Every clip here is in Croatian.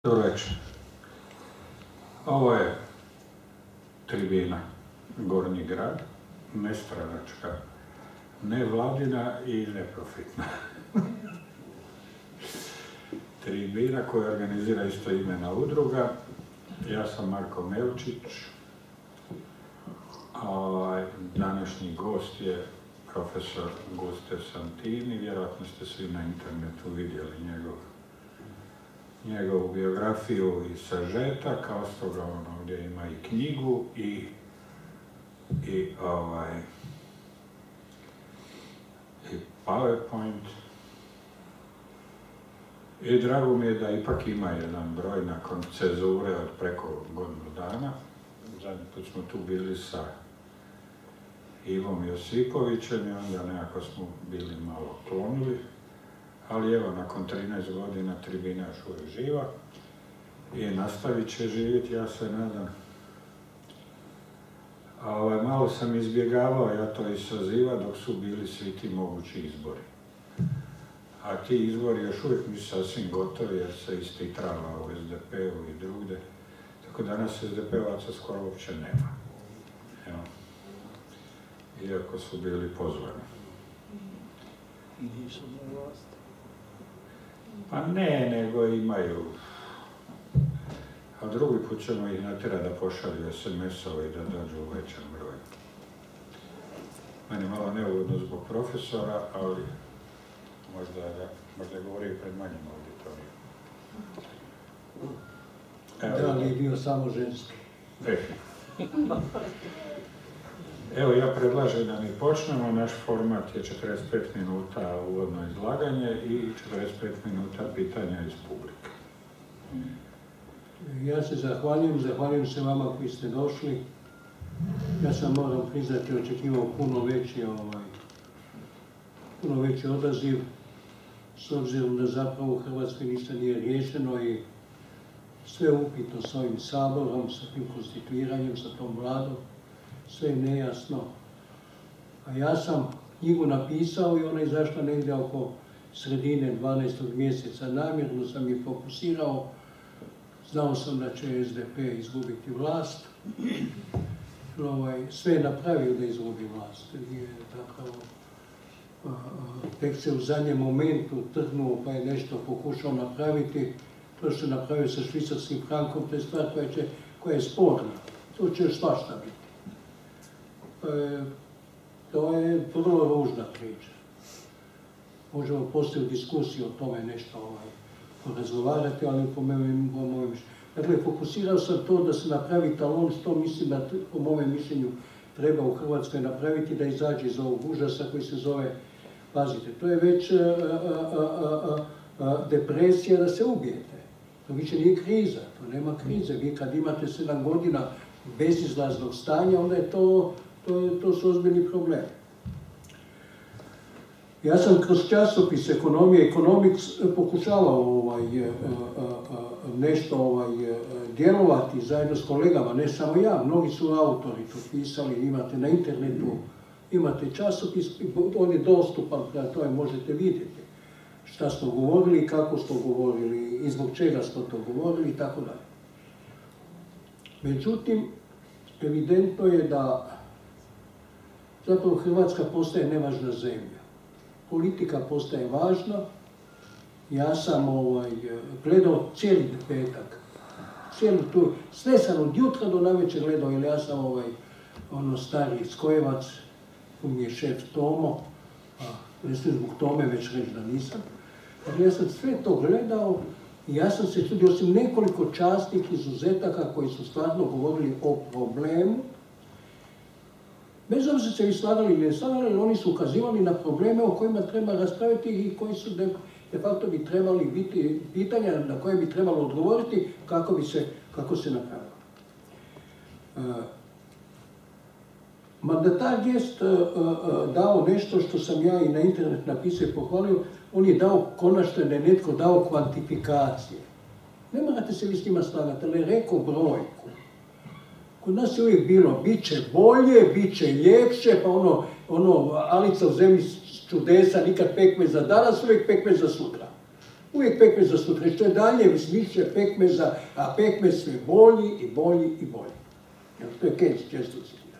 Dobro večer. Ovo je tribina Gornji grad, nestranačka, nevladina i neprofitna. Tribina koju organizira istoimena udruga. Ja sam Marko Melčić. Današnji gost je profesor Guste Santini. Vjerojatno ste svi na internetu vidjeli njegovu biografiju i sažetak, a uz toga on ovdje ima i knjigu i PowerPoint. I drago mi je da ipak ima jedan broj nakon cezure od preko godinu dana. Zadnji put smo tu bili sa Ivom Josipovićem i onda nekako smo bili malo klonuli. Ali evo, nakon 13 godina tribina još uvijek živa i nastavit će živjeti, ja se nadam. Malo sam izbjegavao ja to i saziva dok su bili svi ti mogući izbori. A ti izbori još uvijek nisu sasvim gotovi jer se istitrava u SDP-u i drugdje. Tako danas SDP-ovaca skoro uopće nema. Evo. Iako su bili pozvani. I nisu na vlasti. Pa ne, nego imaju. A drugi put ćemo ih natjerati da pošalju SMS-ove i da dođu u većem broju. Meni malo neugodno zbog profesora, ali možda govori pred manjim auditorijom. Da li je bio samo ženski? Evo, ja predlažem da mi počnemo. Naš format je 45 minuta uvodno izlaganje i 45 minuta pitanja iz publike. Ja se zahvaljujem se vama koji ste došli. Ja sam, moram priznati, očekivao puno veći odaziv, s obzirom da zapravo u Hrvatskoj ništa nije riješeno i sve upitno s ovim saborom, sa tim konstituiranjem, sa tom vladom. Sve je nejasno. A ja sam knjigu napisao i ona je izašla negdje oko sredine 12. mjeseca. Namjerno sam je fokusirao. Znao sam da će SDP izgubiti vlast. Sve je napravio da izgubi vlast. Tek se u zadnjem momentu trgnuo pa je nešto pokušao napraviti. To što je napravio sa švicarskim frankom, to je stvar koja je sporna. To će još svašta biti. To je vrlo ružna priča. Možemo poslije u diskusiji o tome nešto porazgovarati, ali po mojem Dakle, fokusirao sam to da se napravi talon što mislim da po mojem mišljenju treba u Hrvatskoj napraviti da izađe iz ovog užasa koji se zove, pazite, to je već depresija da se ubijete. To više nije kriza, to nema krize. Vi kad imate 7 godina bezizlaznog stanja, onda je to su ozbiljni problemi. Ja sam kroz časopis Ekonomija Economics pokušavao nešto djelovati zajedno s kolegama, ne samo ja, mnogi su autori to pisali, imate na internetu, imate časopis, on je dostupan, to je možete vidjeti šta smo govorili, kako smo govorili i zbog čega smo to govorili i tako dalje. Međutim, evidentno je da zapravo Hrvatska postaje nevažna zemlja. Politika postaje važna. Ja sam gledao cijeli petak. Sve sam od jutra do navečer gledao, jer ja sam stari skojevac, tu mi je šef Tomo, ne smijem zbog Tome već reći da nisam. Ali ja sam sve to gledao i ja sam se čudio, osim nekoliko časnih izuzetaka koji su stvarno govorili o problemu. Bez obzira se vi slagali ili ne slagali, ali oni su ukazivali na probleme o kojima treba raspraviti i koji su de facto bi trebali biti pitanja na koje bi trebalo odgovoriti kako se napravilo. Mandatar jest dao nešto što sam ja i na internet napisao i pohvalio, on je dao konačno da je netko dao kvantifikacije. Ne morate se vi s njima slagati, ali je rekao brojku. Kod nas je uvijek bilo, bit će bolje, bit će ljepše, pa Alica u zemlji čudesa, nikad pekmez za danas, uvijek pekmez za sutra. Uvijek pekmez za sutra, što je dalje više pekmeza, a pekmez sve bolji i bolji i bolji. To je Keynes često citira.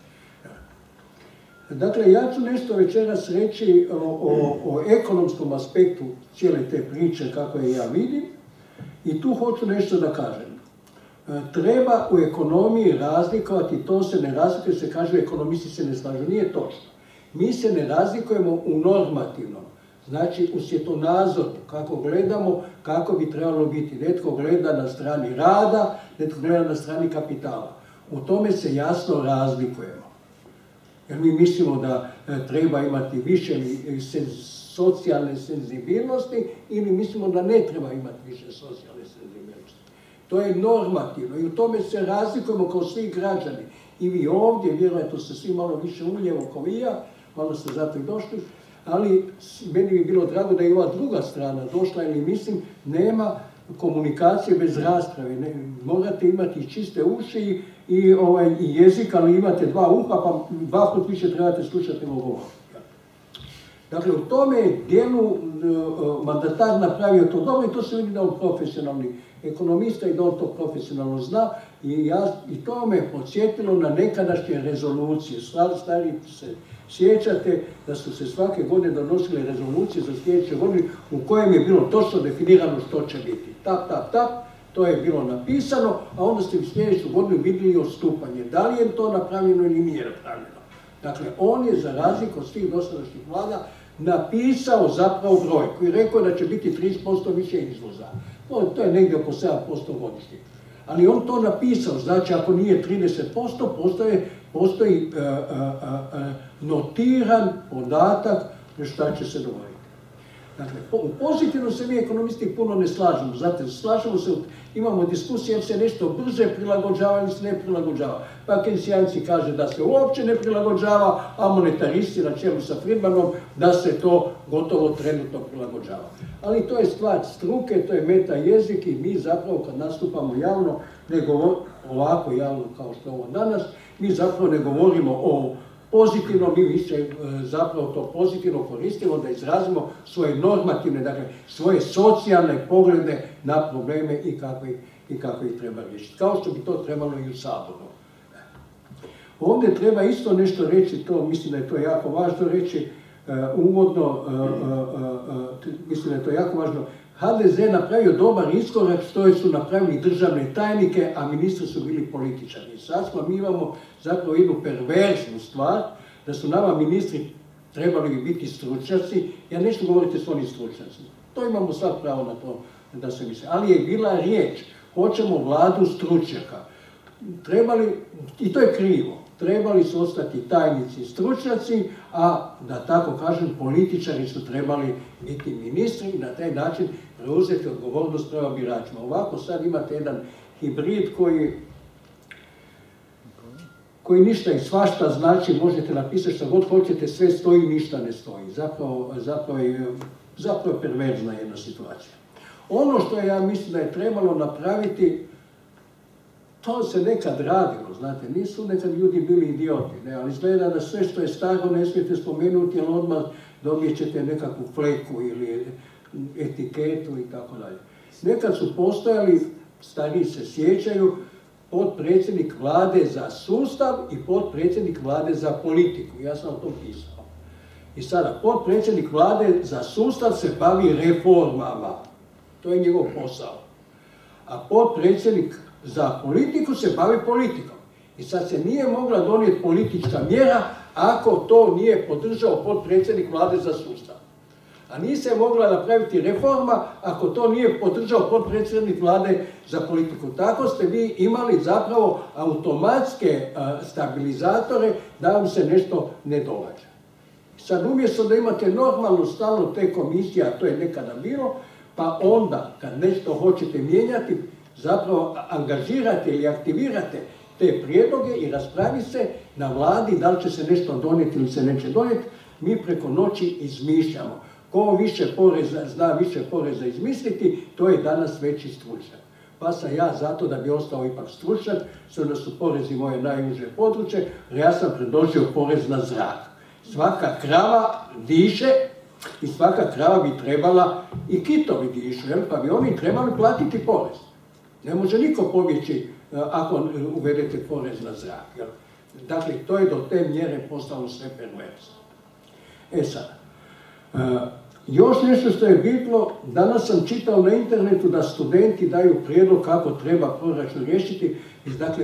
Dakle, ja ću nešto večeras reći o ekonomskom aspektu cijele te priče, kako je ja vidim, i tu hoću nešto da kažem. Treba u ekonomiji razlikovati, to se ne razlikuje, se kaže ekonomisti se ne slažu, nije točno. Mi se ne razlikujemo u normativnom, znači u svjetonazoru, kako gledamo, kako bi trebalo biti. Netko gleda na strani rada, netko gleda na strani kapitala. U tome se jasno razlikujemo. Jer mi mislimo da treba imati više socijalne senzibilnosti ili mislimo da ne treba imati više socijalne senzibilnosti. To je normativno i u tome se razlikujemo kao svi građani. I vi ovdje, vjerojatno ste svi malo više uljevo kao i ja, malo ste zato i došli, ali meni bi bilo drago da je ova druga strana došla, ili mislim, nema komunikacije bez rasprave. Morate imati čiste uši i jezik, ali imate dva uha, pa dva put više trebate slušati nego govor. Dakle, u tome dijelu mandatar napravio to dobro i to se vidi da on profesionalni ekonomista i da on to profesionalno zna i to me podsjetilo na nekadašnje rezolucije. Stari se sjećate da su se svake godine donosile rezolucije za sljedeće godine u kojem je bilo točno definirano što će biti. Tak, to je bilo napisano, a onda ste u sljedeću godinu vidjeli odstupanje. Da li je to napravljeno ili nije napravljeno. Dakle, on je za razliku od svih dosadašnjih vlada napisao zapravo brojku i rekao da će biti 30% više izvoza. To je negdje oko 7% godišnje. Ali on to napisao, znači ako nije 30%, postoji notiran podatak šta će se dogoditi. Dakle, u pozitivno se mi ekonomisti puno ne slažemo, zato slažemo se, imamo diskusije jer se nešto brže prilagođava ili se ne prilagođava. Pa Keynesijanci kaže da se uopće ne prilagođava, a monetaristi na čelu sa Friedmanom da se to gotovo trenutno prilagođava. Ali to je stvar struke, to je meta jezik i mi zapravo kad nastupamo javno, ovako javno kao što je ovo danas, mi zapravo ne govorimo o pozitivno, mi više zapravo to pozitivno koristimo da izrazimo svoje normativne, dakle svoje socijalne poglede na probleme i kako ih treba riješiti. Kao što bi to trebalo i u Saboru. Ovdje treba isto nešto reći, to mislim da je to jako važno reći, uvodno, mislim da je to jako važno, HDZ je napravio dobar iskorak što su napravili državne tajnike, a ministri su bili političari. Sad mi imamo zapravo jednu perverznu stvar, da su nama ministri trebali biti stručnjaci, ja nešto govorite s oni stručnjaci. To imamo sad pravo na to da se misli. Ali je bila riječ, hoćemo vladu stručnjaka. I to je krivo, trebali su ostati tajnici i stručnjaci, a da tako kažem, političari su trebali biti ministri i na taj način preuzeti odgovornost prema biračima. Ovako sad imate jedan hibrid koji ništa i svašta znači, možete napisati što god hoćete, sve stoji, ništa ne stoji. Zapravo je perverzna jedna situacija. Ono što ja mislim da je trebalo napraviti, to se nekad radilo, znate, nisu nekad ljudi bili idioti, ali izgleda da sve što je staro ne smijete spomenuti, jer odmah dobit ćete nekakvu fleku ili etiketu i tako dalje. Nekad su postojali, stariji se sjećaju, potpredsjednik vlade za sustav i potpredsjednik vlade za politiku. Ja sam o tom pisao. I sada, potpredsjednik vlade za sustav se bavi reformama. To je njegov posao. A potpredsjednik za politiku se bavi politikom. I sad se nije mogla donijeti politička mjera ako to nije podržao potpredsjednik vlade za sustav. A nije se mogla napraviti reforma ako to nije podržao potpredsjednik vlade za politiku. Tako ste vi imali zapravo automatske stabilizatore da vam se nešto ne događa. Sad umjesto da imate normalno stalno te komisije, a to je nekada bilo, pa onda kad nešto hoćete mijenjati, zapravo angažirate ili aktivirate te prijedloge i raspravi se na vladi da li će se nešto donijeti ili se neće donijeti, mi preko noći izmišljamo. Ko više poreza, zna više poreza izmisliti, to je danas veći stručnjak. Pa sam ja zato da bi ostao ipak stručnjak, s onda su porezi moje najuže područje, jer ja sam predložio porez na zrak. Svaka krava diše, I svaka krava bi trebala, i kitovi dišu, pa bi oni trebali platiti porez. Ne može niko pobjeći ako uvedete porez na zrak. Dakle, to je do te mjere postalo sve perverzno. Sad, još nešto što je bitno, danas sam čitao na internetu da studenti daju prijedlog kako treba proračun riješiti. Dakle,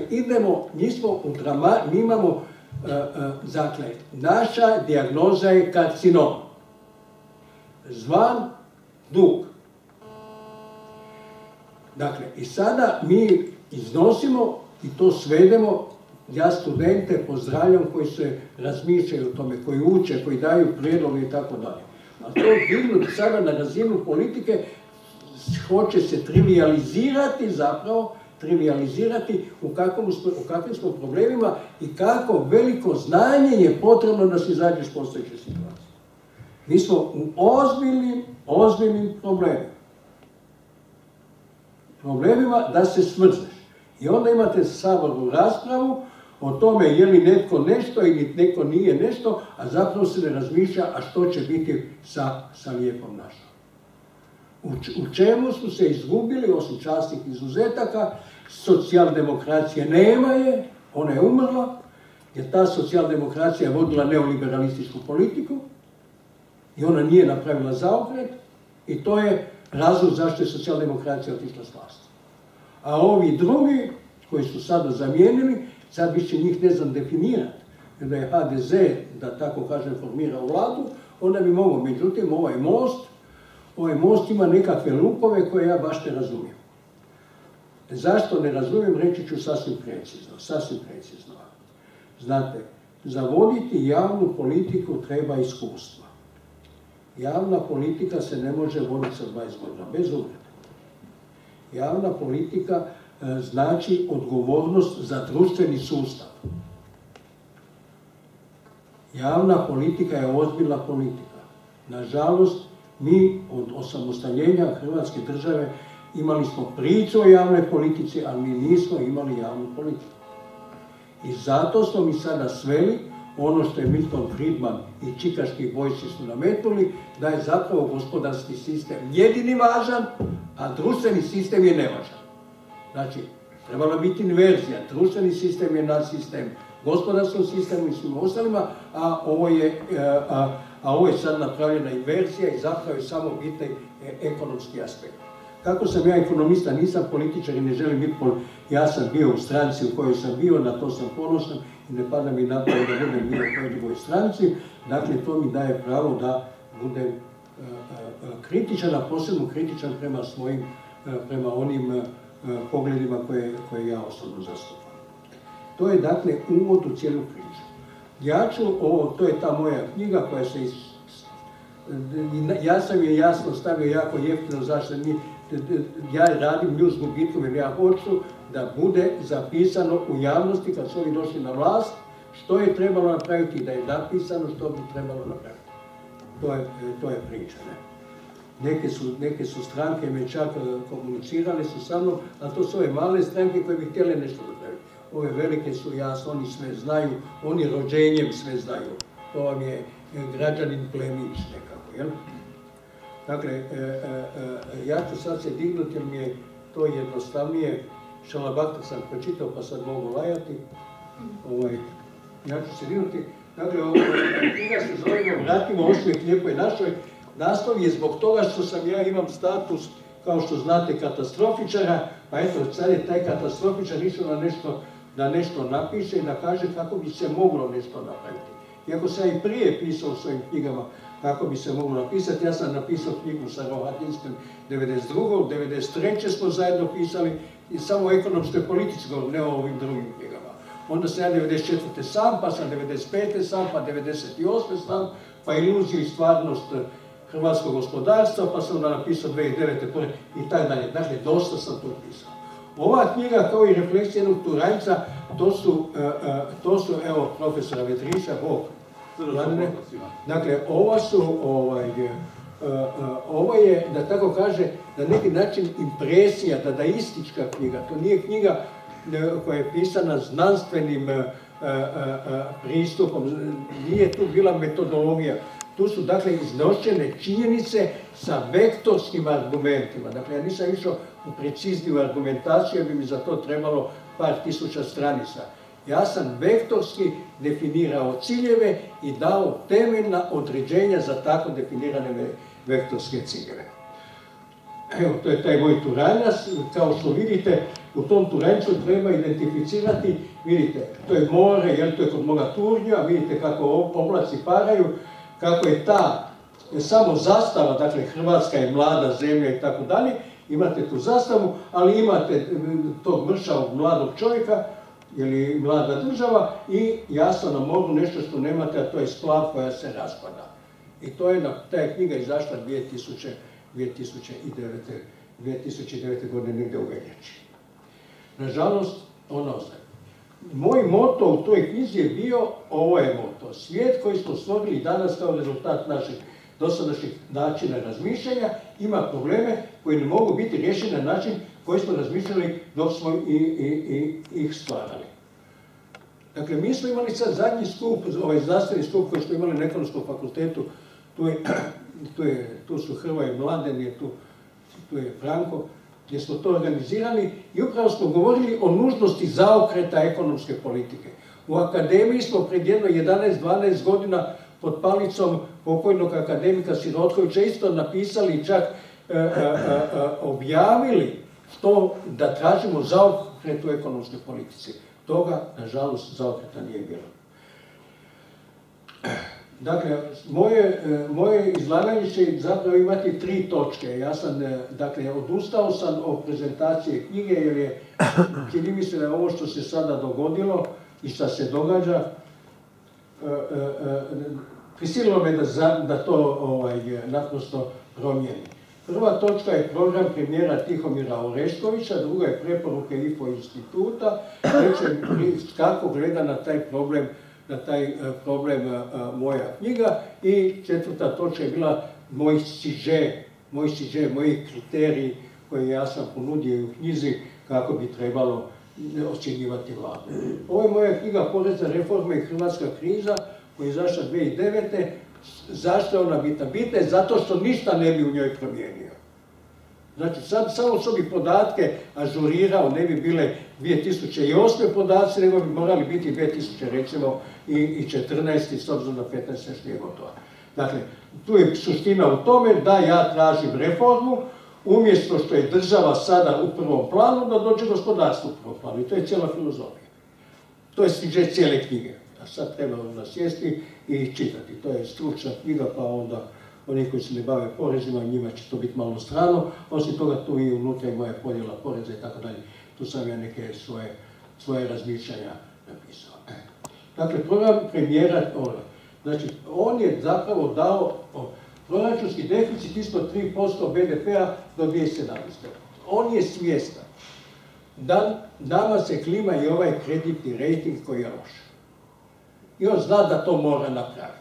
mi imamo, dakle, naša dijagnoza je karcinom, zvan dug. Dakle, i sada mi iznosimo i to svedemo, ja studente pozdravljam koji se razmišljaju o tome, koji uče, koji daju prijedloge i tako dalje. A to dignuti sada na razinu politike hoće se trivializirati zapravo, u kakvim smo problemima i kako veliko znanje je potrebno da se izađe iz postojeće situacije. Mi smo u ozbiljnim problemima. Problemima da se smrzneš. I onda imate sabornu raspravu o tome je li netko nešto ili netko nije nešto, a zapravo se ne razmišlja, a što će biti sa lijepom našom. U čemu su se izgubili, osim častih izuzetaka, socijaldemokracije nema je, ona je umrla, jer ta socijaldemokracija je vodila neoliberalističku politiku i ona nije napravila zaokret i to je razlog zašto je socijaldemokracija otišla s vlasti. A ovi drugi, koji su sada zamijenili, sad više njih ne znam definirati. Jer da je HDZ, da tako kažem, formirao vladu, onda bi mogao. Međutim, ovaj most ima nekakve lupove koje ja baš ne razumijem. Zašto ne razumijem, reći ću sasvim precizno. Znate, za voditi javnu politiku treba iskustva. Javna politika se ne može voditi sa 20 godina, bez uvrede. Javna politika znači odgovornost za društveni sustav. Javna politika je ozbiljna politika. Nažalost, mi od osamostaljenja Hrvatske države imali smo priču o javnoj politici, ali mi nismo imali javnu politiku. I zato smo mi sada sveli ono što je Milton Friedman i čikaški bojci su nametnuli, da je zapravo gospodarski sistem jedini važan, a društveni sistem je nevažan. Znači, trebala biti inverzija. Društveni sistem je nadsistem gospodarskom sistemu i svim ostalima, a ovo je sad napravljena inverzija i zapravo je samo bitan ekonomski aspekt. Kako sam ja ekonomista, nisam političar i ne želim biti ja sam bio u stranci u kojoj sam bio, na to sam ponosan i ne pada mi na pamet da budem bio u kojoj drugoj stranci. Dakle, to mi daje pravo da budem kritičan, a posebno kritičan prema onim pogledima koje ja osobno zastupam. To je, dakle, uvod u cijelu priču. To je ta moja knjiga koja se ja sam je jasno stavio jako jeftino, zašto ja radim nju s gubitkom jer ja hoću da bude zapisano u javnosti kad su ovi došli na vlast, što je trebalo napraviti, da je napisano što bi trebalo napraviti. To je priča, ne? Neke su stranke me čak komunicirale su sa mnom, a to su ove male stranke koje bi htjele nešto napraviti. Ove velike su jasno, oni sve znaju, oni rođenjem sve znaju. To vam je građanin plemić nekako, jel? Dakle, ja ću sad se dignuti jer mi je to jednostavnije. Šalabahta sam pročitao pa sad mogu lajati. Ja ću se dignuti. Dakle, knjiga se zove Vratimo osmijeh lijepoj našoj. Naslov je zbog toga što imam status, kao što znate, katastrofičara, pa eto, sad je taj katastrofičar išao da nešto napiše i da kaže kako bi se moglo nešto napraviti. Iako sam i prije pisao u svojim knjigama kako bi se moglo napisati, ja sam napisao knjigu sa Rohatinskim 92. 93. smo zajedno pisali i samo o ekonomskoj politici, ne o ovim drugim knjigama. Onda sam ja 94. sam, pa sam 95. sam, pa 98. sam, pa Iluziju i stvarnost hrvatskog gospodarstva, pa sam napisao 2009. i tako dalje. Dakle, dosta sam to pisao. Ova knjiga, kao i Refleksija jednog Turanjca, to su, evo, profesora Vetrića, Bog. Dakle, ovo je, da tako kaže, na neki način impresija, dadaistička knjiga. To nije knjiga koja je pisana znanstvenim pristupom, nije tu bila metodologija. Tu su dakle iznošene činjenice sa vektorskim argumentima. Dakle, ja nisam išao u precizniju argumentaciju jer bi mi za to trebalo par tisuća stranica. Ja sam vektorski definirao ciljeve i dao temeljna određenja za tako definirane vektorske ciljeve. Evo, to je taj moj turanjac. Kao što vidite, u tom turanjcu treba identificirati, vidite, to je more, to je kod moga turnja, vidite kako oblaci paraju, kako je ta samo zastava, dakle Hrvatska je mlada zemlja i tako dalje, imate tu zastavu, ali imate tog mršavog mladog čovjeka, ili mlada država, i jasno na moru nešto što nemate, a to je splav koja se raspada. I to je, ta je knjiga izašla 2009. godine negdje u veljači. Nažalost, ona ostaje. Moj moto u toj knjizi je bio, ovo je moto, svijet koji smo stvorili danas kao rezultat našeg dosadašnjeg načina razmišljanja ima probleme koji ne mogu biti riješeni na način koji smo razmišljali dok smo ih stvarali. Dakle, mi smo imali sad zadnji skup, ovaj znanstveni skup koji smo imali na Ekonomskom fakultetu, tu su Hrvoje Mladen, tu je Franko, gdje smo to organizirali i upravo smo govorili o nužnosti zaokreta ekonomske politike. U akademiji smo pred jedno 11-12 godina pod palicom pokojnog akademika Sirotkovića isto napisali, čak objavili to da tražimo zaokret u ekonomskoj politici. Toga, nažalost, zaokreta nije bilo. Dakle, moje izlaganje će zapravo imati 3 točke. Ja sam, dakle, odustao sam od prezentacije knjige jer je, čini mi se da je ovo što se sada dogodilo i što se događa, prisililo me da to naprosto promijeni. Prva točka je program premijera Tihomira Oreškovića, druga je preporuke IFO instituta, treća je kako gleda na taj problem moja knjiga i četvrta točka je bila moj siže, moji kriteriji koje ja sam ponudio u knjizi kako bi trebalo ocjenjivati vladu. Ovo je moja knjiga Porezne reforme i hrvatska kriza koja je izašla 2009. Zašto je ona bitna? Bitna je zato što ništa ne bi u njoj promijenio. Znači, sad samo što bi podatke ažurirao, ne bi bile 2008. podaci, nego bi morali biti 2000, recimo, i 14. s obzirom na 15. još nije gotova. Dakle, tu je suština u tome da ja tražim reformu, umjesto što je država sada u prvom planu, da dođe gospodarstvo u prvom planu. I to je cijela filozofija. To je siže cijele knjige. A sad treba onda sjesti i čitati. To je stručna knjiga, pa onda oni koji se ne bave porezima, njima će to biti malo strano. Osim toga, tu i unutra je moja podjela poreza i tako dalje. Tu sam ja neke svoje razmišljanja napisao. Dakle, program premijera, znači, on je zapravo dao proračunski deficit ispod 3% BDP-a do 2017. On je svjestan da nama se klima i ovaj kreditni rejting koji je loš. I on zna da to mora napraviti.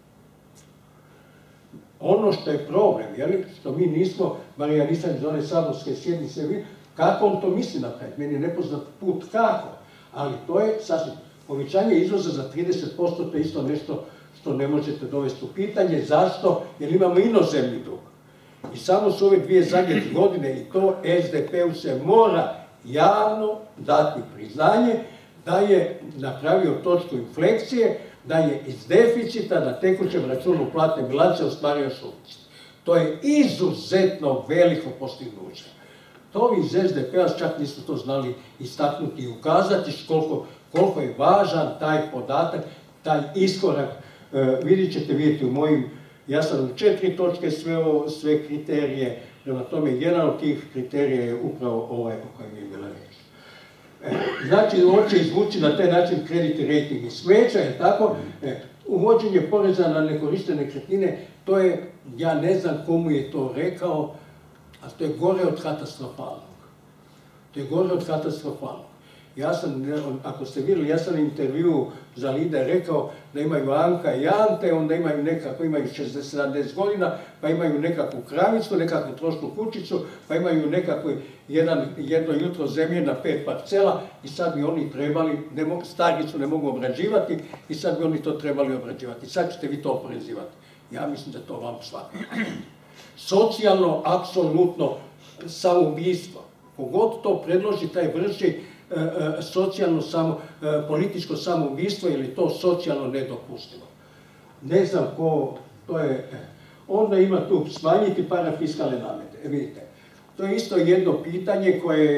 Ono što je problem, što mi nismo, bar ja nisam iz one saborske sjednice, kako on to misli napraviti? Meni je nepoznat put kako, ali to je sasvim. Povećanje izvoza za 30% to je isto nešto što ne možete dovesti u pitanje. Zašto? Jer imamo inozemni dug. I samo su ove 2 zadnje godine i to SDP-u se mora javno dati priznanje da je napravio točku infleksije, da je iz deficita na tekućem računu platne bilance ostvario suficit. To je izuzetno veliko postignuće. To iz SDP-a čak nisu to znali istaknuti i ukazati koliko je važan taj podatak, taj iskorak. Vidite u mojim, ja sam u 4 točke sve kriterije, prema tome jedan od tih kriterija je upravo ovaj o kojem je bila reč. Znači, on će izvući na taj način kreditni rejting i smeća, je tako? Uvođenje poreza na nekorištene nekretnine, to je, ja ne znam komu je to rekao, a to je gore od katastrofalnog. To je gore od katastrofalnog. Ja sam, ako ste vidjeli, ja sam u intervjuu za Lider rekao da imaju Anka i Ante, onda imaju 60-70 godina, pa imaju nekakvu kravicu, nekakvu trošnu kućicu, pa imaju nekakvu jedno jutro zemlje na 5 parcela i sad bi oni trebali, staricu ne mogu obrađivati i sad bi oni to trebali obrađivati. Sad ćete vi to oporezivati. Ja mislim da to vam svakako. Socijalno, apsolutno samoubistvo. Kogod to predloži, taj vrši socijalno političko samoubistvo ili to socijalno nedopustivo. Ne znam ko, to je... Onda ima tu smanjiti parafiskalne namete. Vidite, to je isto jedno pitanje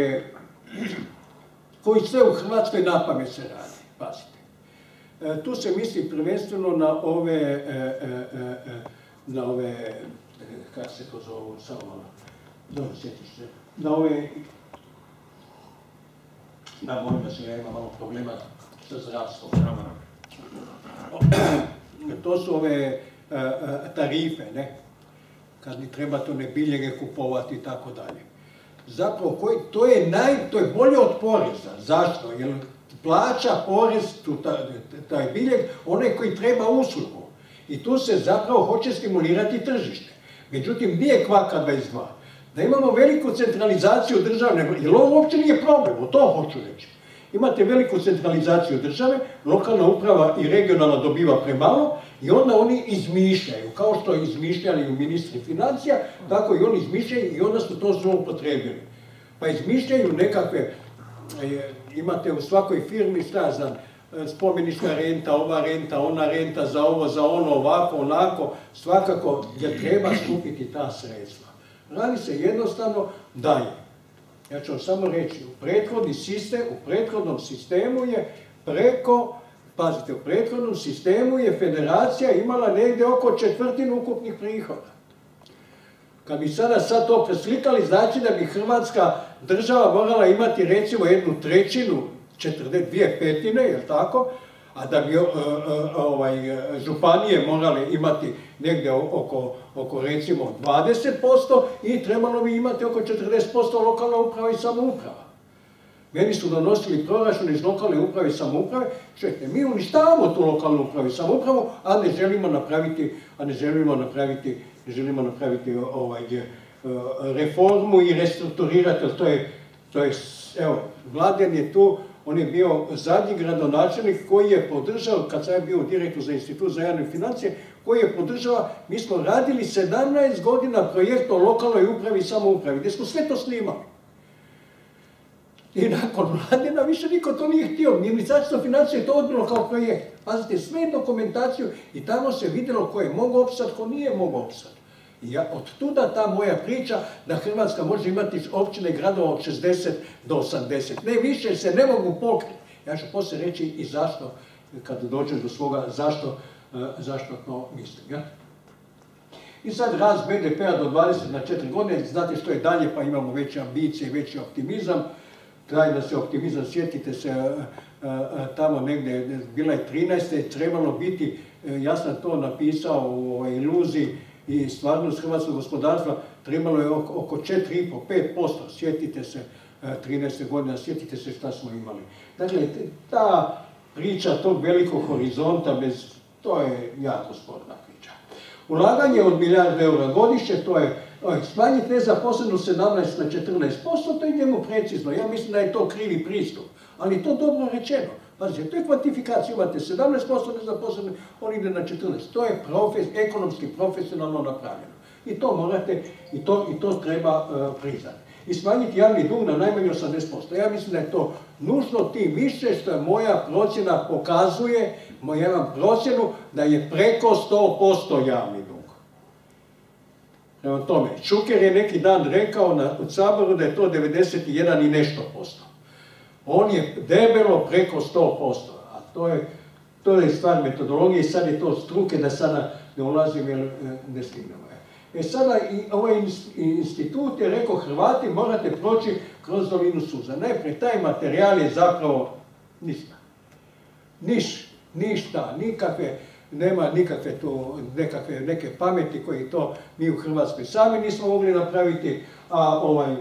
koji sve u Hrvatskoj napamet se radi. Pazite. Tu se misli prvenstveno na ove, kako se to zovu, samo, dobro sjetiš se, na ove, molim vas, ja imam malo problema sa zdravstvom. To su ove tarife, ne? Kad mi treba to ne biljege kupovati i tako dalje. Zapravo, to je bolje od poreza. Zašto? Jer plaća porez, taj biljeg, onaj koji treba uslugu. I tu se zapravo hoće stimulirati tržište. Međutim, nije kvaka 22. Da imamo veliku centralizaciju državne, jer ovo uopće nije problem, o to hoću reći. Imate veliku centralizaciju države, lokalna uprava i regionalna dobiva premalo i onda oni izmišljaju, kao što izmišljali u ministri financija, tako i oni izmišljaju i onda su to zloupotrebili. Pa izmišljaju nekakve, imate u svakoj firmi, šta ja znam, spomenička renta, ova renta, ona renta, za ovo, za ono, ovako, onako, svakako gdje treba skupiti ta sredstva. Radi se jednostavno daje. Ja ću vam samo reći, u prethodnom sistemu je pazite, u prethodnom sistemu je federacija imala negdje oko 1/4 ukupnih prihoda. Kad bi sad to preslikali, znači da bi Hrvatska država morala imati recimo 1/3, 2/5, jel tako? A da bi županije morale imati negdje oko recimo 20% i trebalo bi imati oko 40% lokalna uprava i samouprava. Meni su donosili proračun iz lokalne uprave i samouprave, čekajte, mi uništavamo tu lokalnu upravu i samoupravu, a ne želimo napraviti reformu i restrukturirati, to je, evo, Mladen je tu, on je bio zadnji gradonačelnik koji je podržao, kad sam bio direktor za Institut za javne financije, koji je podržao, mi smo radili 17 godina projekt o lokalnoj upravi i samoupravi, gdje smo sve to snimali. I nakon Mladena više niko to nije htio, Ministarstvo financija je to odbilo kao projekt. Pazite, sve dokumentaciju i tamo se vidjelo ko je mogao opstati, ko nije mogao opstati. I od tuda ta moja priča da Hrvatska može imati općine i gradova od 60 do 80. Ne, više se ne mogu pokriti. Ja ću poslije reći i zašto, kad dođem do svoga, zašto to mislim. Ja? I sad rast BDP-a do 20 na 4 godine, znate što je dalje, pa imamo veće ambicije, veći optimizam. Traje da se optimizam, sjetite se, tamo negdje, bila je 13. trebalo biti, ja sam to napisao u iluziji, i stvarnost hrvatskog gospodarstva trebalo je oko 4,5-5%. Sjetite se 13. godina, sjetite se šta smo imali. Dakle, ta priča tog velikog horizonta, to je jako sporna priča. Ulaganje od milijardu eura godišnje, to je smanjiti nezaposlenost 17 na 14%, to je njemu precizno. Ja mislim da je to krivi pristup, ali to dobro rečeno. Pazite, to je kvantifikacija, imate 17% nezaposlenih, on ide na 14%. To je ekonomski, profesionalno napravljeno. I to morate, i to treba priznati. I smanjiti javni dug na najmanje 80%. Ja mislim da je to nužno tim više što je moja procjena pokazuje, ja imam procjenu da je preko 100% javni dug. Prema tome, Šuker je neki dan rekao u Saboru da je to 91 i nešto posto. On je debelo preko 100%, a to je stvar metodologije i sad je to struke da sada ne ulazim jer ne stignemo. Sada ovaj institut je rekao Hrvati morate proći kroz dolinu suza. Najprije taj materijal je zapravo ništa. Ništa, nema nikakve tu neke pameti koji to mi u Hrvatskoj sami nismo mogli napraviti, a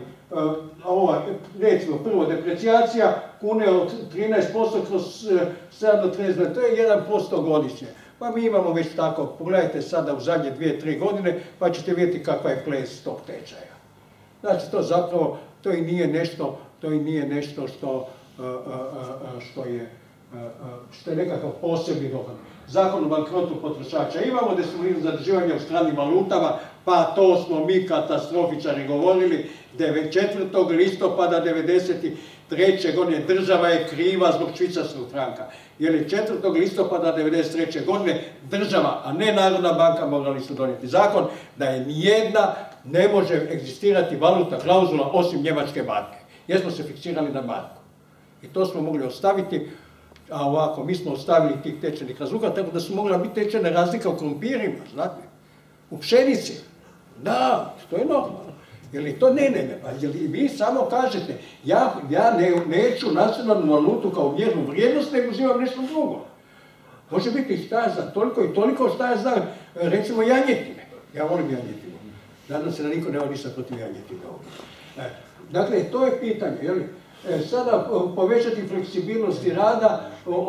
recimo prvo deprecijacija kune od 13% kroz 7 do 30, to je 1% godišnje. Pa mi imamo već tako, pogledajte sada u zadnje 2-3 godine, pa ćete vidjeti kakva je ples tog tečaja. Znači to zapravo, to i nije nešto što je nekakav posebni dohod. Zakon o bankrotu potrošača imamo, destimuliranje zaduživanja u stranim valutama, pa to smo mi katastrofičari govorili, 4. listopada 1993. godine država je kriva zbog švicarskog franka. Jer je 4. listopada 1993. godine država, a ne Narodna banka, morali su donijeti zakon da je nijedna ne može egzistirati valutna klauzula osim njemačke marke. Jer smo se fiksirali na marku. I to smo mogli ostaviti, a ovako, mi smo ostavili tih tečajnih razlika, tako da su mogla biti tečajne razlika u krompirima, znate, u pšenici. Da, to je normalno. Jer to ne, jer vi samo kažete, ja neću nacionalnu valutu kao mjernu vrijednost, nego uzimam nešto drugo. Može biti šta ja znam, toliko i toliko šta ja znam, recimo janjetine. Ja volim janjetinu. Nadam se da niko nema ništa protiv janjetine ovdje. Dakle, to je pitanje, jel? Sada povećati fleksibilnosti rada,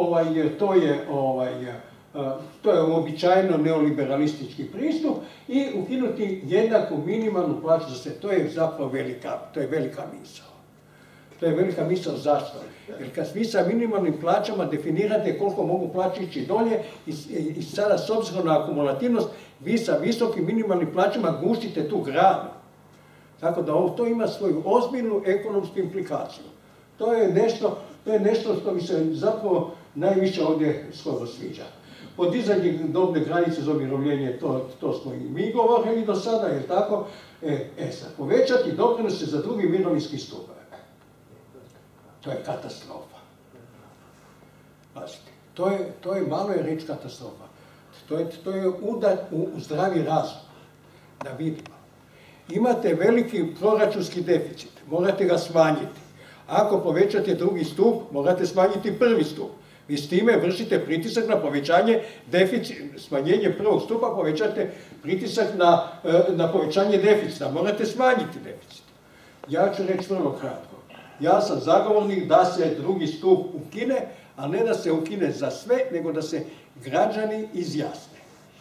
to je uobičajeno neoliberalistički pristup i ukinuti jednaku minimalnu plaću za sve. To je zapravo velika misao. To je velika misao zašto? Jer kad vi sa minimalnim plaćama definirate koliko mogu plaće ići dolje i sada s obzirom na akumulativnost, vi sa visokim minimalnim plaćama gušite tu granu. Tako da to ima svoju ozbiljnu ekonomsku implikaciju. To je nešto što mi se zapravo najviše ovdje skoro sviđa. Podizanje dobne granice za umirovljenje, to smo i mi govorili do sada, je tako? Sad, povećati doprinose za drugi mirovinski stup. To je katastrofa. Pazite, to je malo je reći katastrofa. To je udar u zdravi razum. Da vidimo. Imate veliki proračunski deficit, morate ga smanjiti. Ako povećate drugi stup, morate smanjiti prvi stup. Vi s time vršite pritisak na povećanje deficita, smanjenje prvog stupa, povećate pritisak na povećanje deficita. Morate smanjiti deficit. Ja ću reći vrlo kratko. Ja sam zagovornik da se drugi stup ukine, a ne da se ukine za sve, nego da se građani izjasne.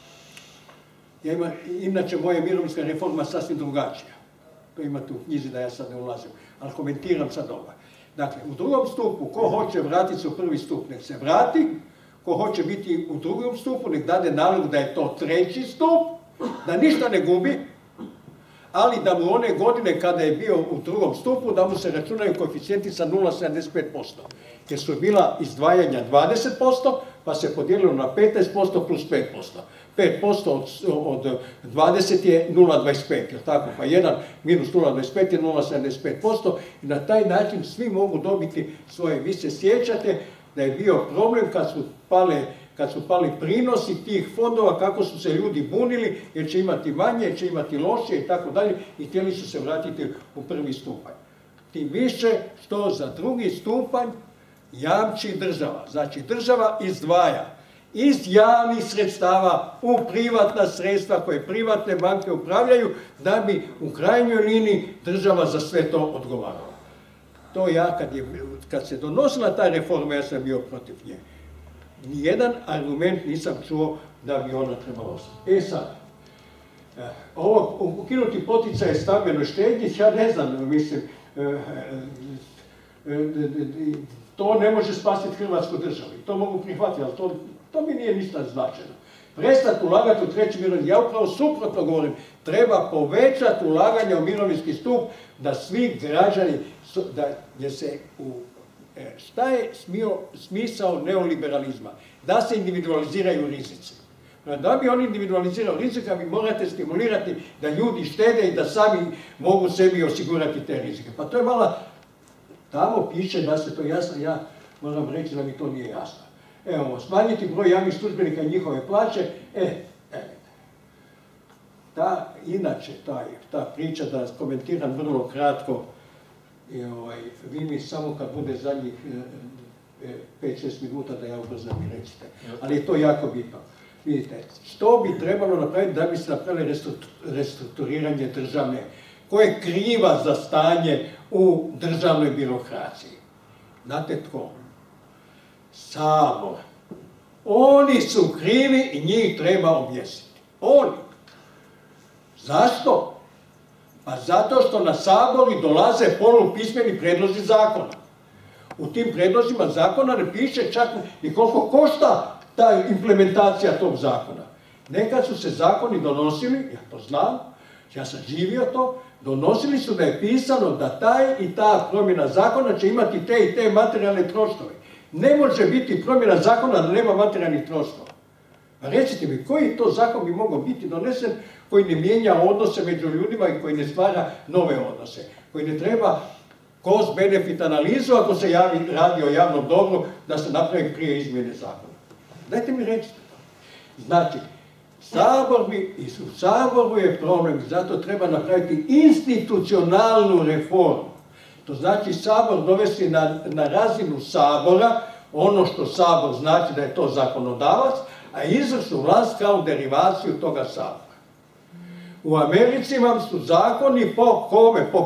Inače, moja mirovinska reforma sasvim drugačija. To imate u knjizi da ja sad ne ulazim, ali komentiram sad ovaj. Dakle, u drugom stupu, ko hoće vratiti se u prvi stup, nek se vrati. Ko hoće biti u drugom stupu, nek dade nalog da je to treći stup, da ništa ne gubi, ali da mu one godine kada je bio u drugom stupu, da mu se računaju koeficijenti sa 0,75%. Jer su bila izdvajanja 20%, pa se podijelilo na 15% plus 5%. 5% od 20 je 0,25, je tako? Pa 1 minus 0,25 je 0,75% i na taj način svi mogu dobiti svoje. Vi se sjećate da je bio problem kad su pali prinosi tih fondova, kako su se ljudi bunili, jer će imati manje, jer će imati lošije i tako dalje, i htjeli su se vratiti u prvi stupanj. Tim više što za drugi stupanj jamči država. Znači država izdvaja iz javnih sredstava u privatna sredstva koje privatne banke upravljaju, da bi u krajnjoj liniji država za sve to odgovarala. To ja, kad se donosila ta reforma, ja sam bio protiv nje. Nijedan argument nisam čuo da bi ona trebala ostati. Sad, ovo ukinuti poticaje stambenoj štednji, ja ne znam, mislim, to ne može spasiti Hrvatsku državu. To mogu prihvatiti, ali to mi nije ništa značajno. Prestati ulagati u treći mirovinski, ja upravo suprotno govorim, treba povećati ulaganje u mirovinski stup da svi građani, šta je smisao neoliberalizma? Da se individualiziraju rizici. Da bi oni individualizirali rizika, vi morate stimulirati da ljudi štede i da sami mogu sebi osigurati te rizike. Pa to je malo, tamo piše da se to jasno, ja moram reći da mi to nije jasno. Evo, smanjiti broj javnih službenika i njihove plaće, inače, ta priča, da komentiram vrlo kratko, vi mi samo kad bude zadnjih 5-6 minuta da ja ubrzam i recite. Ali je to jako bitno. Vidite, što bi trebalo napraviti da bi se napravili restrukturiranje državne, ko je kriva za stanje u državnoj birokraciji? Znate tko? Sabor. Oni su krivi i njih treba objesiti. Oni. Zašto? Pa zato što na Sabor dolaze polupismeni predlozi zakona. u tim predlozima zakona ne piše čak ni koliko košta ta implementacija tog zakona. Nekad su se zakoni donosili, ja to znam, ja sam živio to, donosili su da je pisano da taj i ta promjena zakona će imati te i te materijalne troškove. Ne može biti promjena zakona da nema materijalnih troškova. Recite mi, koji to zakon bi mogao biti donesen koji ne mijenja odnose među ljudima i koji ne stvara nove odnose, koji ne treba cost-benefit analizu ako se radi o javnom dobru da se napravi prije izmjene zakona. Dajte mi recite. Znači, u Saboru je problem, zato treba napraviti institucionalnu reformu. To znači Sabor dovesti na razinu Sabora, ono što Sabor znači da je to zakonodavac, a izvršnu vlast kao derivaciju toga Sabora. U Americi vam su zakoni po kome? Po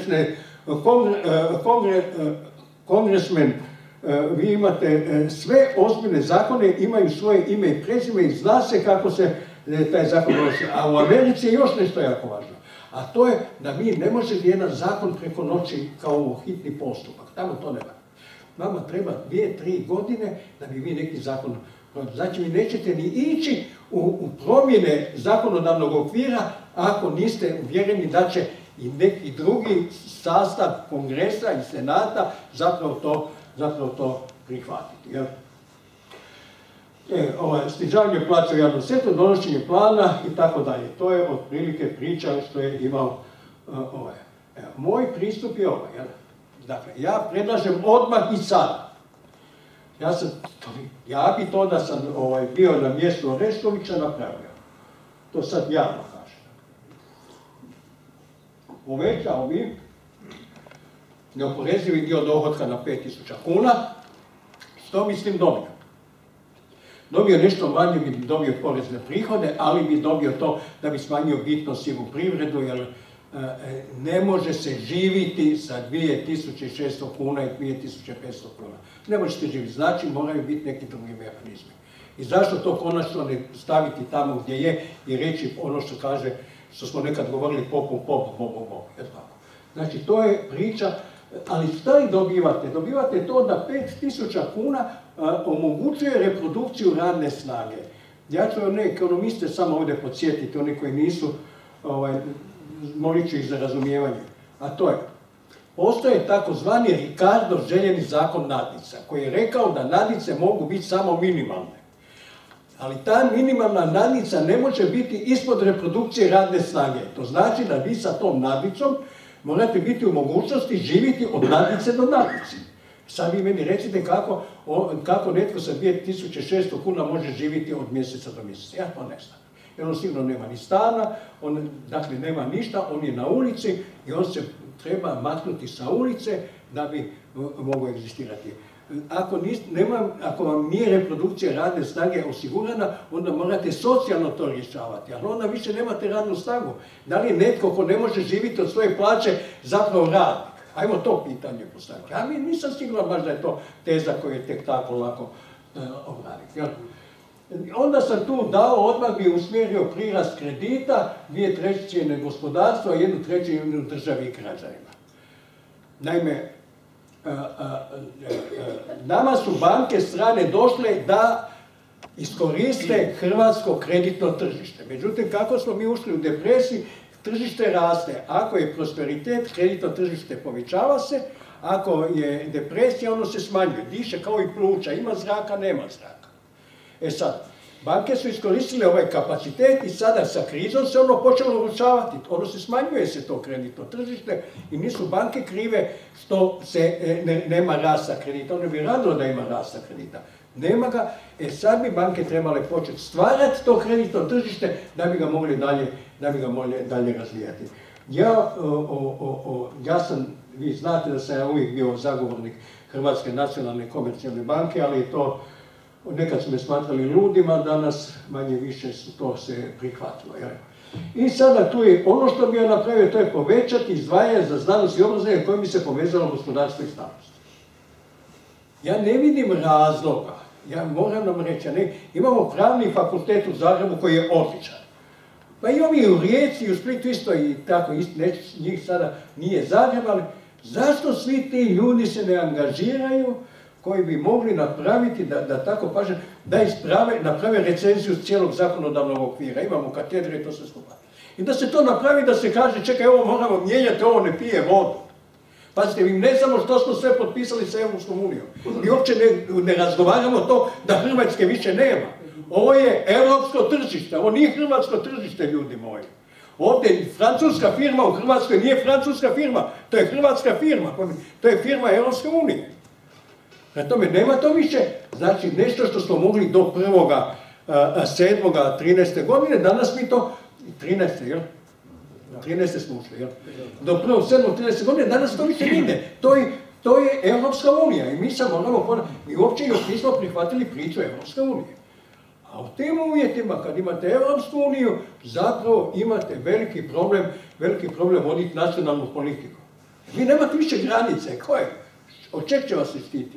kongresmen, vi imate sve ozbiljne zakone, imaju svoje ime i prezime i zna se kako se taj zakon donosi. A u Americi je još nešto jako važno. A to je da mi ne može jedan zakon preko noći kao hitni postupak. Tamo to nema. Vama treba 2-3 godine da bi vi neki zakon... Znači, vi nećete ni ići u promjene zakonodavnog okvira ako niste uvjereni da će i neki drugi sastav kongresa i senata zapravo to prihvatiti. Snižavanje plaća u javnom sektoru, donošenje plana i tako dalje. To je otprilike priča što je imao ovaj. Moj pristup je ovaj. Dakle, ja predlažem odmah i sada. Ja bi to da sam bio na mjestu Oreškovića napravio. To sad javno kažem. Povećao bi neoporezivi dio dohotka na 5.000 kuna. Što mislim dobio? Dobio nešto manje, bi dobio porezne prihode, ali bi dobio to da bi smanjio bitno sivu privredu, jer ne može se živiti sa 2.600 kuna i 2.500 kuna. Ne možete živiti, znači moraju biti neki drugi mehanizmi. I zašto to konačno ne staviti tamo gdje je i reći ono što kaže, što smo nekad govorili pop. Znači to je priča, ali šta i dobivate? Dobivate to da 5.000 kuna omogućuje reprodukciju radne snage. Ja ću one ekonomiste samo ovdje podsjetiti, oni koji nisu, molit ću ih za razumijevanje. A to je, postoje takozvani Ricardo željeni zakon nadnica, koji je rekao da nadnice mogu biti samo minimalne. Ali ta minimalna nadnica ne može biti ispod reprodukcije radne snage. To znači da vi sa tom nadnicom morate biti u mogućnosti živjeti od nadnice do nadnice. Sad vi meni recite kako netko sa 2.600 kuna može živjeti od mjeseca do mjeseca. Ja to ne znam. Jer on sigurno nema ni stana, dakle nema ništa, on je na ulici i on se treba maknuti sa ulice da bi mogao egzistirati. Ako vam nije reprodukcija radne snage osigurana, onda morate socijalno to rješavati, ali onda više nemate radnu snagu. Da li je netko ko ne može živjeti od svoje plaće zapravo radnik? Ajmo to pitanje postaviti. Ja nisam siguran baš da je to teza koju je tek tako lako obraditi. Onda sam tu dao, odmah bi usmjerio prirast kredita, 2/3 gospodarstva, 1/3 državi i građanima. Naime, nama su banke strane došle da iskoriste hrvatsko kreditno tržište. Međutim, kako smo mi ušli u depresiju, tržište raste. Ako je prosperitet, kreditno tržište povećava se, ako je depresija, ono se smanjuje. Diše kao i pluća, ima zraka, nema zraka. Sad, banke su iskoristile ovaj kapacitet i sada sa krizom se ono počelo urušavati. Ono se smanjuje se to kreditno tržište i nisu banke krive što se nema rasta kredita. One bi radilo da ima rasta kredita. Nema ga, sad bi banke trebale početi stvarati to kreditno tržište da bi ga mogli dalje razvijati. Vi znate da sam ja uvijek bio zagovornik Hrvatske nacionalne komercijalne banke, ali to nekad su me smatrali ljudima, danas manje više to se prihvatilo. I sada tu je, ono što bi ja napravio, to je povećati izdvajanje za znanost i obrazovanje kojim bi se povezalo gospodarstvo i znanost. Ja ne vidim razloga, ja moram nam reći, imamo pravni fakultet u Zagrebu koji je odličan. Pa i ovi u Rijeci i u Splitu isto i tako, njih sada nije Zagreb, ali Zašto svi ti ljudi se ne angažiraju koji bi mogli napraviti, da tako kažem, da naprave recenziju cijelog zakonodavnog okvira. Imamo katedre i to sve skupa. I da se to napravi, da se kaže, čekaj, ovo moramo mijenjati, ovo ne pije vodu. Pazite, mi ne znamo što smo sve potpisali sa Europskom unijom. Mi uopće ne razgovaramo to da Hrvatske više nema. Ovo je europsko tržište, ovo nije hrvatsko tržište, ljudi moji. Ovdje francuska firma u Hrvatskoj nije francuska firma, to je hrvatska firma, to je firma Europske unije. Na tome nema to više, znači nešto što smo mogli do 1.7.13. godine, danas mi to, 13. jel? 13. smo ušli, jel? Do 1.7.13. godine, danas to više ide. To je Europska unija i mi sam moramo, mi uopće još nismo prihvatili priču Europske unije. A u tim uvjetima, kad imate Europsku uniju, zapravo imate veliki problem voditi nacionalnu politiku. Vi nemate više granice, koje? Od čeg će vas štititi?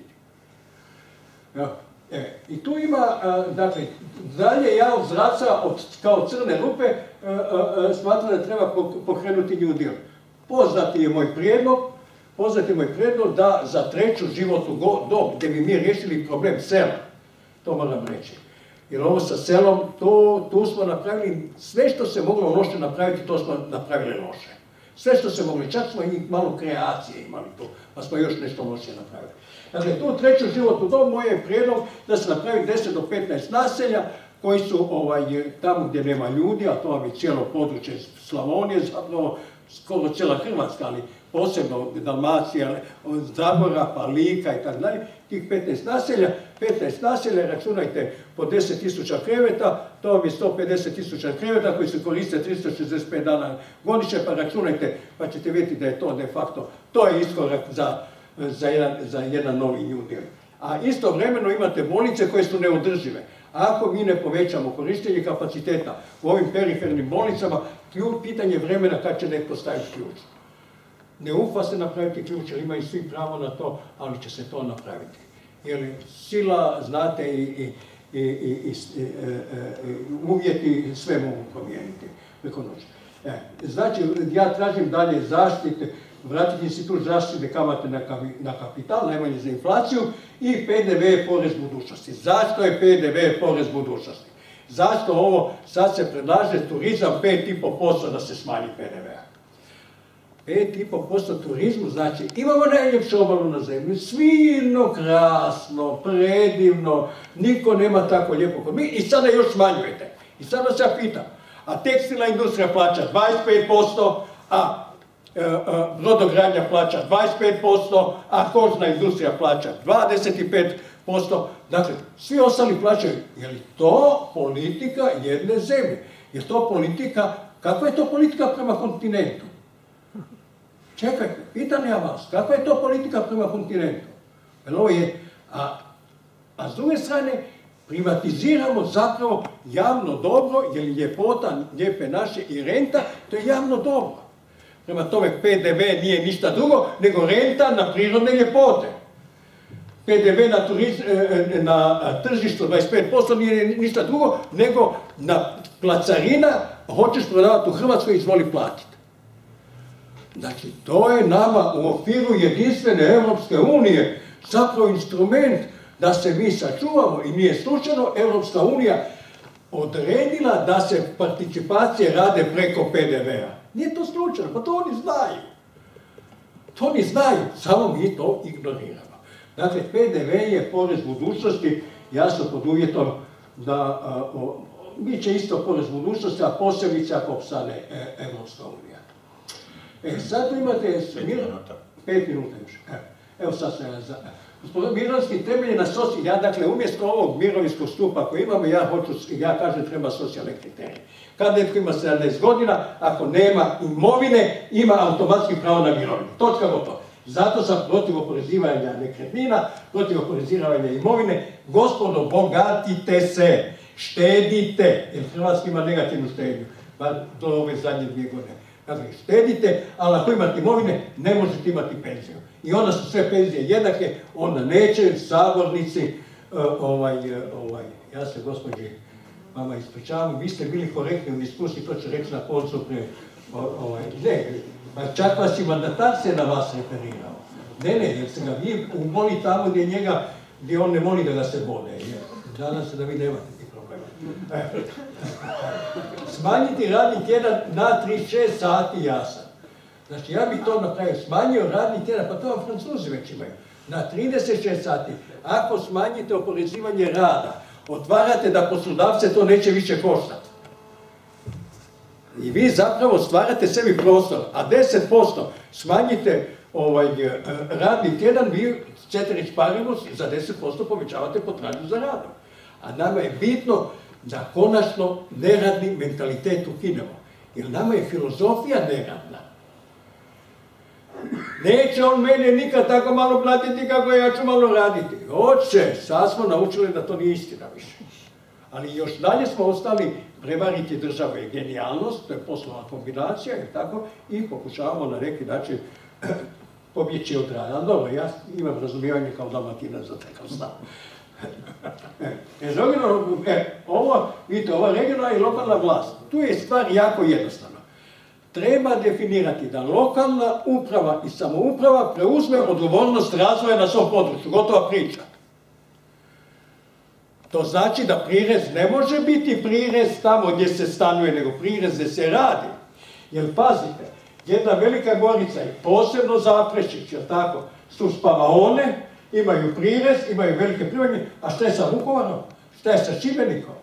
I tu ima, dakle, dalje ja od zraca, kao crne rupe, smatram da treba pokrenuti New Deal. Poznati je moj prijedlog da za 3. životnu dob, gdje bi mi riješili problem sela, to moram reći. Jer ovo sa selom, tu smo napravili, sve što se moglo loše napraviti, to smo napravili loše. Sve što se mogli, čak smo i malo kreacije imali tu, pa smo još nešto loše napravili. Dakle, tu 3. životnu dob, moj je prijedlog da se napravi 10 do 15 naselja koji su tamo gdje nema ljudi, a to vam je cijelo područje Slavonije, zapravo skoro cijela Hrvatska, ali posebno Dalmacija, Zagora, pa Lika i tako dalje, tih 15 naselja, računajte po 10.000 kreveta, to vam je 150.000 kreveta koji se koriste 365 dana godišnje, pa računajte, pa ćete vidjeti da je to de facto, to je iskorak za jedan novi New Deal. A istovremeno imate bolnice koje su neodržive. Ako mi ne povećamo korištenje kapaciteta u ovim perifernim bolnicama, pitanje vremena kad će neko staviti ključ. Ne ufa se napraviti ključ, jer imaju svi pravo na to, ali će se to napraviti. Jer sila, znate, i uvjeti sve mogu promijeniti preko noći. Znači, ja tražim dalje zaštite, vratiti institut zaštite kamate na kapital, najmanje za inflaciju, i PDV je porez budućnosti. Zašto je PDV porez budućnosti? Zašto ovo sad se predlaže turizam 5,5% da se smanji PDV-a? 5,5% turizmu, znači imamo najljepšu obalu na zemlji, svirno, krasno, predivno, niko nema tako lijepo kod mi i sada još smanjujete. I sad vas ja pitam, a tekstilna industrija plaća 25%, a brodogradnja plaća 25%, a kožna industrija plaća 25%, dakle, svi ostali plaćaju. Je li to politika jedne zemlje? Je to politika, kakva je to politika prema kontinentu? Čekajte, pitam ja vas, kakva je to politika prema kontinentu? A s druge strane, privatiziramo zapravo javno dobro, jer ljepota, lijepe naše i renta, to je javno dobro. Prema tome, PDV nije ništa drugo, nego renta na prirodne ljepote. PDV na tržištu 25% nije ništa drugo, nego na placarina, hoćeš prodavati u Hrvatskoj, izvoli platiti. Znači, to je nama u okviru jedinstvene Europske unije zapravo instrument da se mi sačuvamo i nije slučajno Europska unija odredila da se participacije rade preko PDV-a. Nije to slučajno, pa to oni znaju. To oni znaju, samo mi to ignoriramo. Dakle, PDV je porez budućnosti, jasno pod uvjetom da bit će isto porez budućnosti, a posebice ako opstane Europska unija. Sad imate 5 minuta još. Evo sad se mirovinski temelji na socijalni, dakle umjesto ovog mirovinskog stupa koji imamo, ja kažem treba socijalne kriterije. Kad netko ima 70 godina, ako nema imovine, ima automatski pravo na mirovinu. Točka gotovo. Zato sam protiv oporezivanja nekretnina, protiv oporezivanja imovine. Gospodo, bogatite se, štedite, jer Hrvatska ima negativnu štednju, pa do ove zadnje 2 godine. Dakle, štedite, ali ako imate imovine, ne možete imati penziju. I onda su sve penzije jednake, onda neće sabornici, ja se gospođi vama ispričavam, vi ste bili korektni u diskusiji, to ću reći na koncu Pa čak vas i mandatar se na vas referirao. Ne, jer se ga vi umoli tamo gdje on ne moli da ga se bode. Nadam se da vi nemate tih problema. Smanjiti radni tjedan na 36 sati jasan. Znači, ja bih to napravio, smanjio radni tjedan, pa to vam Francuzi već imaju, na 36 sati. Ako smanjite oporezivanje rada, otvarate da poslodavce to neće više koštati. I vi zapravo stvarate sebi prostor, a 10% smanjite radni tjedan, vi ceteris paribus za 10% povećavate potražnju za radom. A nama je bitno da konačno neradni mentalitet ukinemo. Jer nama je filozofija neradna. Neće on mene nikad tako malo platiti kako ja ću malo raditi. Hoće, sad smo naučili da to nije istina više. Ali još dalje smo ostali prevariti države genijalnost, to je poslovna kombinacija i tako, i pokušavamo na neki način pobjeći od rada. Dobro, ja imam razumijevanje kao Dalmatinac za takav stav. Vidite, ova regionalna i lokalna vlast, tu je stvar jako jednostavna. Treba definirati da lokalna uprava i samouprava preuzme odgovornost razvoja na svom području. Gotova priča. To znači da prirez ne može biti prirez tamo gdje se stanuje, nego prirez gdje se radi. Jer pazite, jedna Velika Gorica i posebno Zaprešić, jer tako, su spavaone, imaju prirez, imaju velike privanje, a šta je sa Vukovarom? Šta je sa Šibenikom?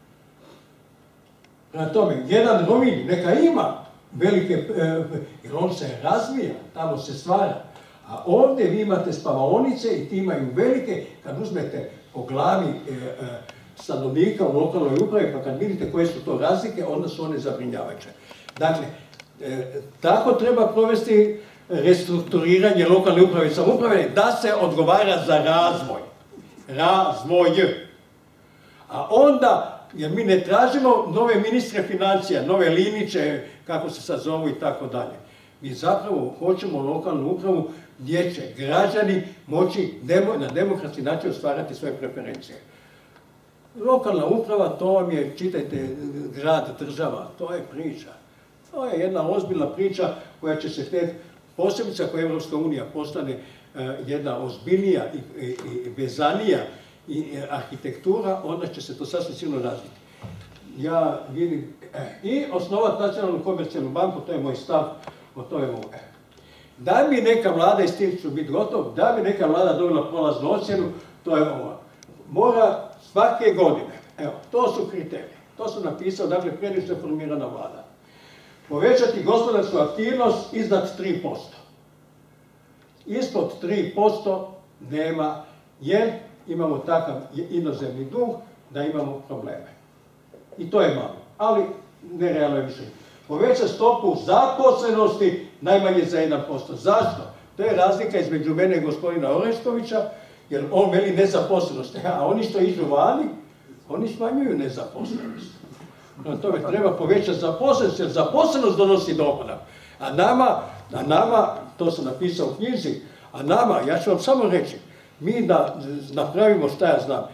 Prema tome, jedan Rovinj neka ima velike, jer on se razvija, tamo se stvara. A ovdje vi imate spavaonice i ti imaju velike, kad uzmete po glavi stanovnika u lokalnoj upravi, pa kad vidite koje su to razlike, onda su one zabrinjavajuće. Dakle, tako treba provesti restrukturiranje lokalne uprave i samouprave, da se odgovara za razvoj. Razvoj. A onda, jer mi ne tražimo nove ministre financija, nove Liniće, kako se sad zovu i tako dalje. Mi zapravo hoćemo lokalnu upravu gdje će građani moći na demokratski način ostvarati svoje preferencije. Lokalna uprava, to vam je, čitajte, grad, država, to je priča. To je jedna ozbiljna priča koja će se tek, posebice ako Evropska unija postane jedna ozbiljnija i vezanija i arhitektura, onda će se to sasvim sigurno razviti. Ja vidim, i osnovati nacionalnu komercijalnu banku, to je moj stav, o tome mogu. Da bi neka vlada, i s tim ću biti gotov, da bi neka vlada dobila prolaznu ocjenu, to je ovo. Mora svake godine, evo, to su kriteriji, to sam napisao, dakle, prije nego što je formirana vlada. Povećati gospodarsku aktivnost iznad 3%. Ispod 3% nema, jer imamo takav inozemni dug da imamo probleme. I to je malo, ali nerealno je više. Poveća stopu zaposlenosti najmanje za 1%. Zašto? To je razlika između mene i gospodina Oreškovića, jer on veli nezaposlenost, a oni što iđu vani, oni smanjuju nezaposlenost. Na tome treba povećati zaposlenost, jer zaposlenost donosi dohodak. A nama, to sam napisao u knjizi, a nama, ja ću vam samo reći, mi da napravimo, šta ja znam,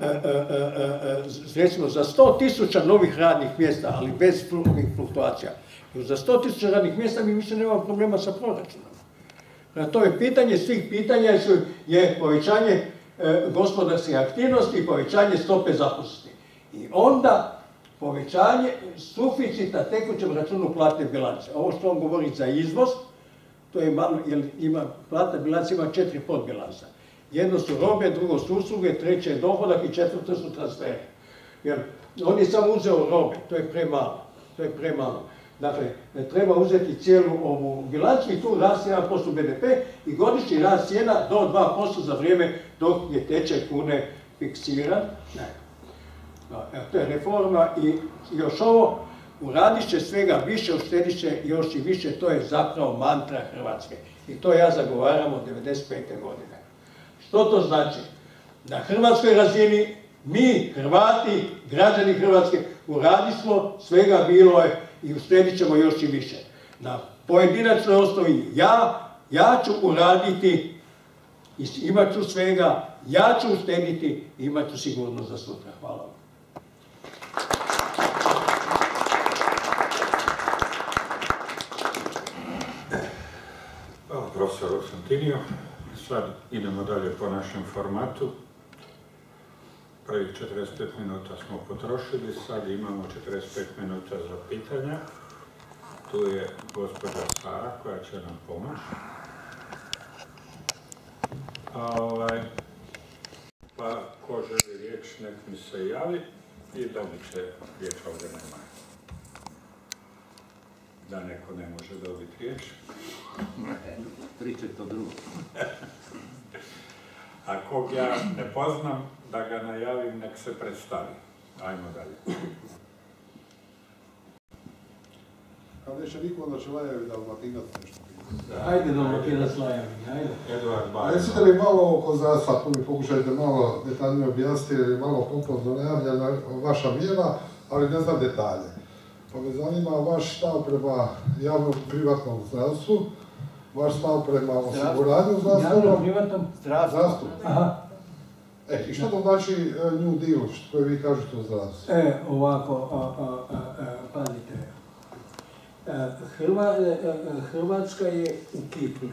recimo za 100.000 novih radnih mjesta, ali bez fluktuacija. Za 100.000 radnih mjesta mi više nemamo problema sa proračunom. To je pitanje svih pitanja je povećanje gospodarske aktivnosti i povećanje stope zaposlenosti. I onda povećanje suficita tekućem računu platne bilance. Ovo što on govori za izvoz, to je malo, jer platna bilanca ima 4 podbilansa. Jedno su robe, drugo su usluge, treće je dohodak i četvrto su transferi. Jer on je samo uzeo robe, to je premalo. To je premalo. Dakle, treba uzeti cijelu ovu bilancu i tu raste 1% BDP i godišnji rast cijena do 2% za vrijeme dok je tečaj kune fiksiran. To je reforma i još ovo, uradit će svega više, uštedit će još i više, to je zapravo mantra Hrvatske. I to ja zagovaram od 1995. godine. Što to znači? Na hrvatskoj razini mi, Hrvati, građani Hrvatske, uradimo svega bilo je i uštedit ćemo još i više. Na pojedinačnoj osnovi ja ću uraditi, imat ću svega, ja ću uštediti i imat ću sigurnost za sutra. Hvala vam. Tinio. Sad idemo dalje po našem formatu. Prvih 45 minuta smo potrošili, sad imamo 45 minuta za pitanja. Tu je gospođa Sara koja će nam pomoći. Pa ko želi riječ, nek mi se javi i dobit će riječ ovdje nema. Da neko ne može dobiti riječ. Pričaj to drugo. A kog ja ne poznam, da ga najavim, nek se predstavi. Ajmo dalje. Kad neće niko, onda će Lajavi Dalmatinac nešto pitati. Ajde Dalmatinac Lajavi, ajde. Eduard Bajer. Recite mi malo oko zdravstva, tu mi pokušajte malo detaljnije objasniti, jer je malo pompozno najavljena vaša mjera, ali ne znam detalje. Pa me zanima vaš stav prema javnom privatnom zdravstvu, vaš stav prema osiguranju zdravstvenom. Javnom privatnom Zdravstvu. Aha. I što to znači New Deal, što vi kažete o zdravstvu? Ovako, pazite. Hrvatska je u kipli.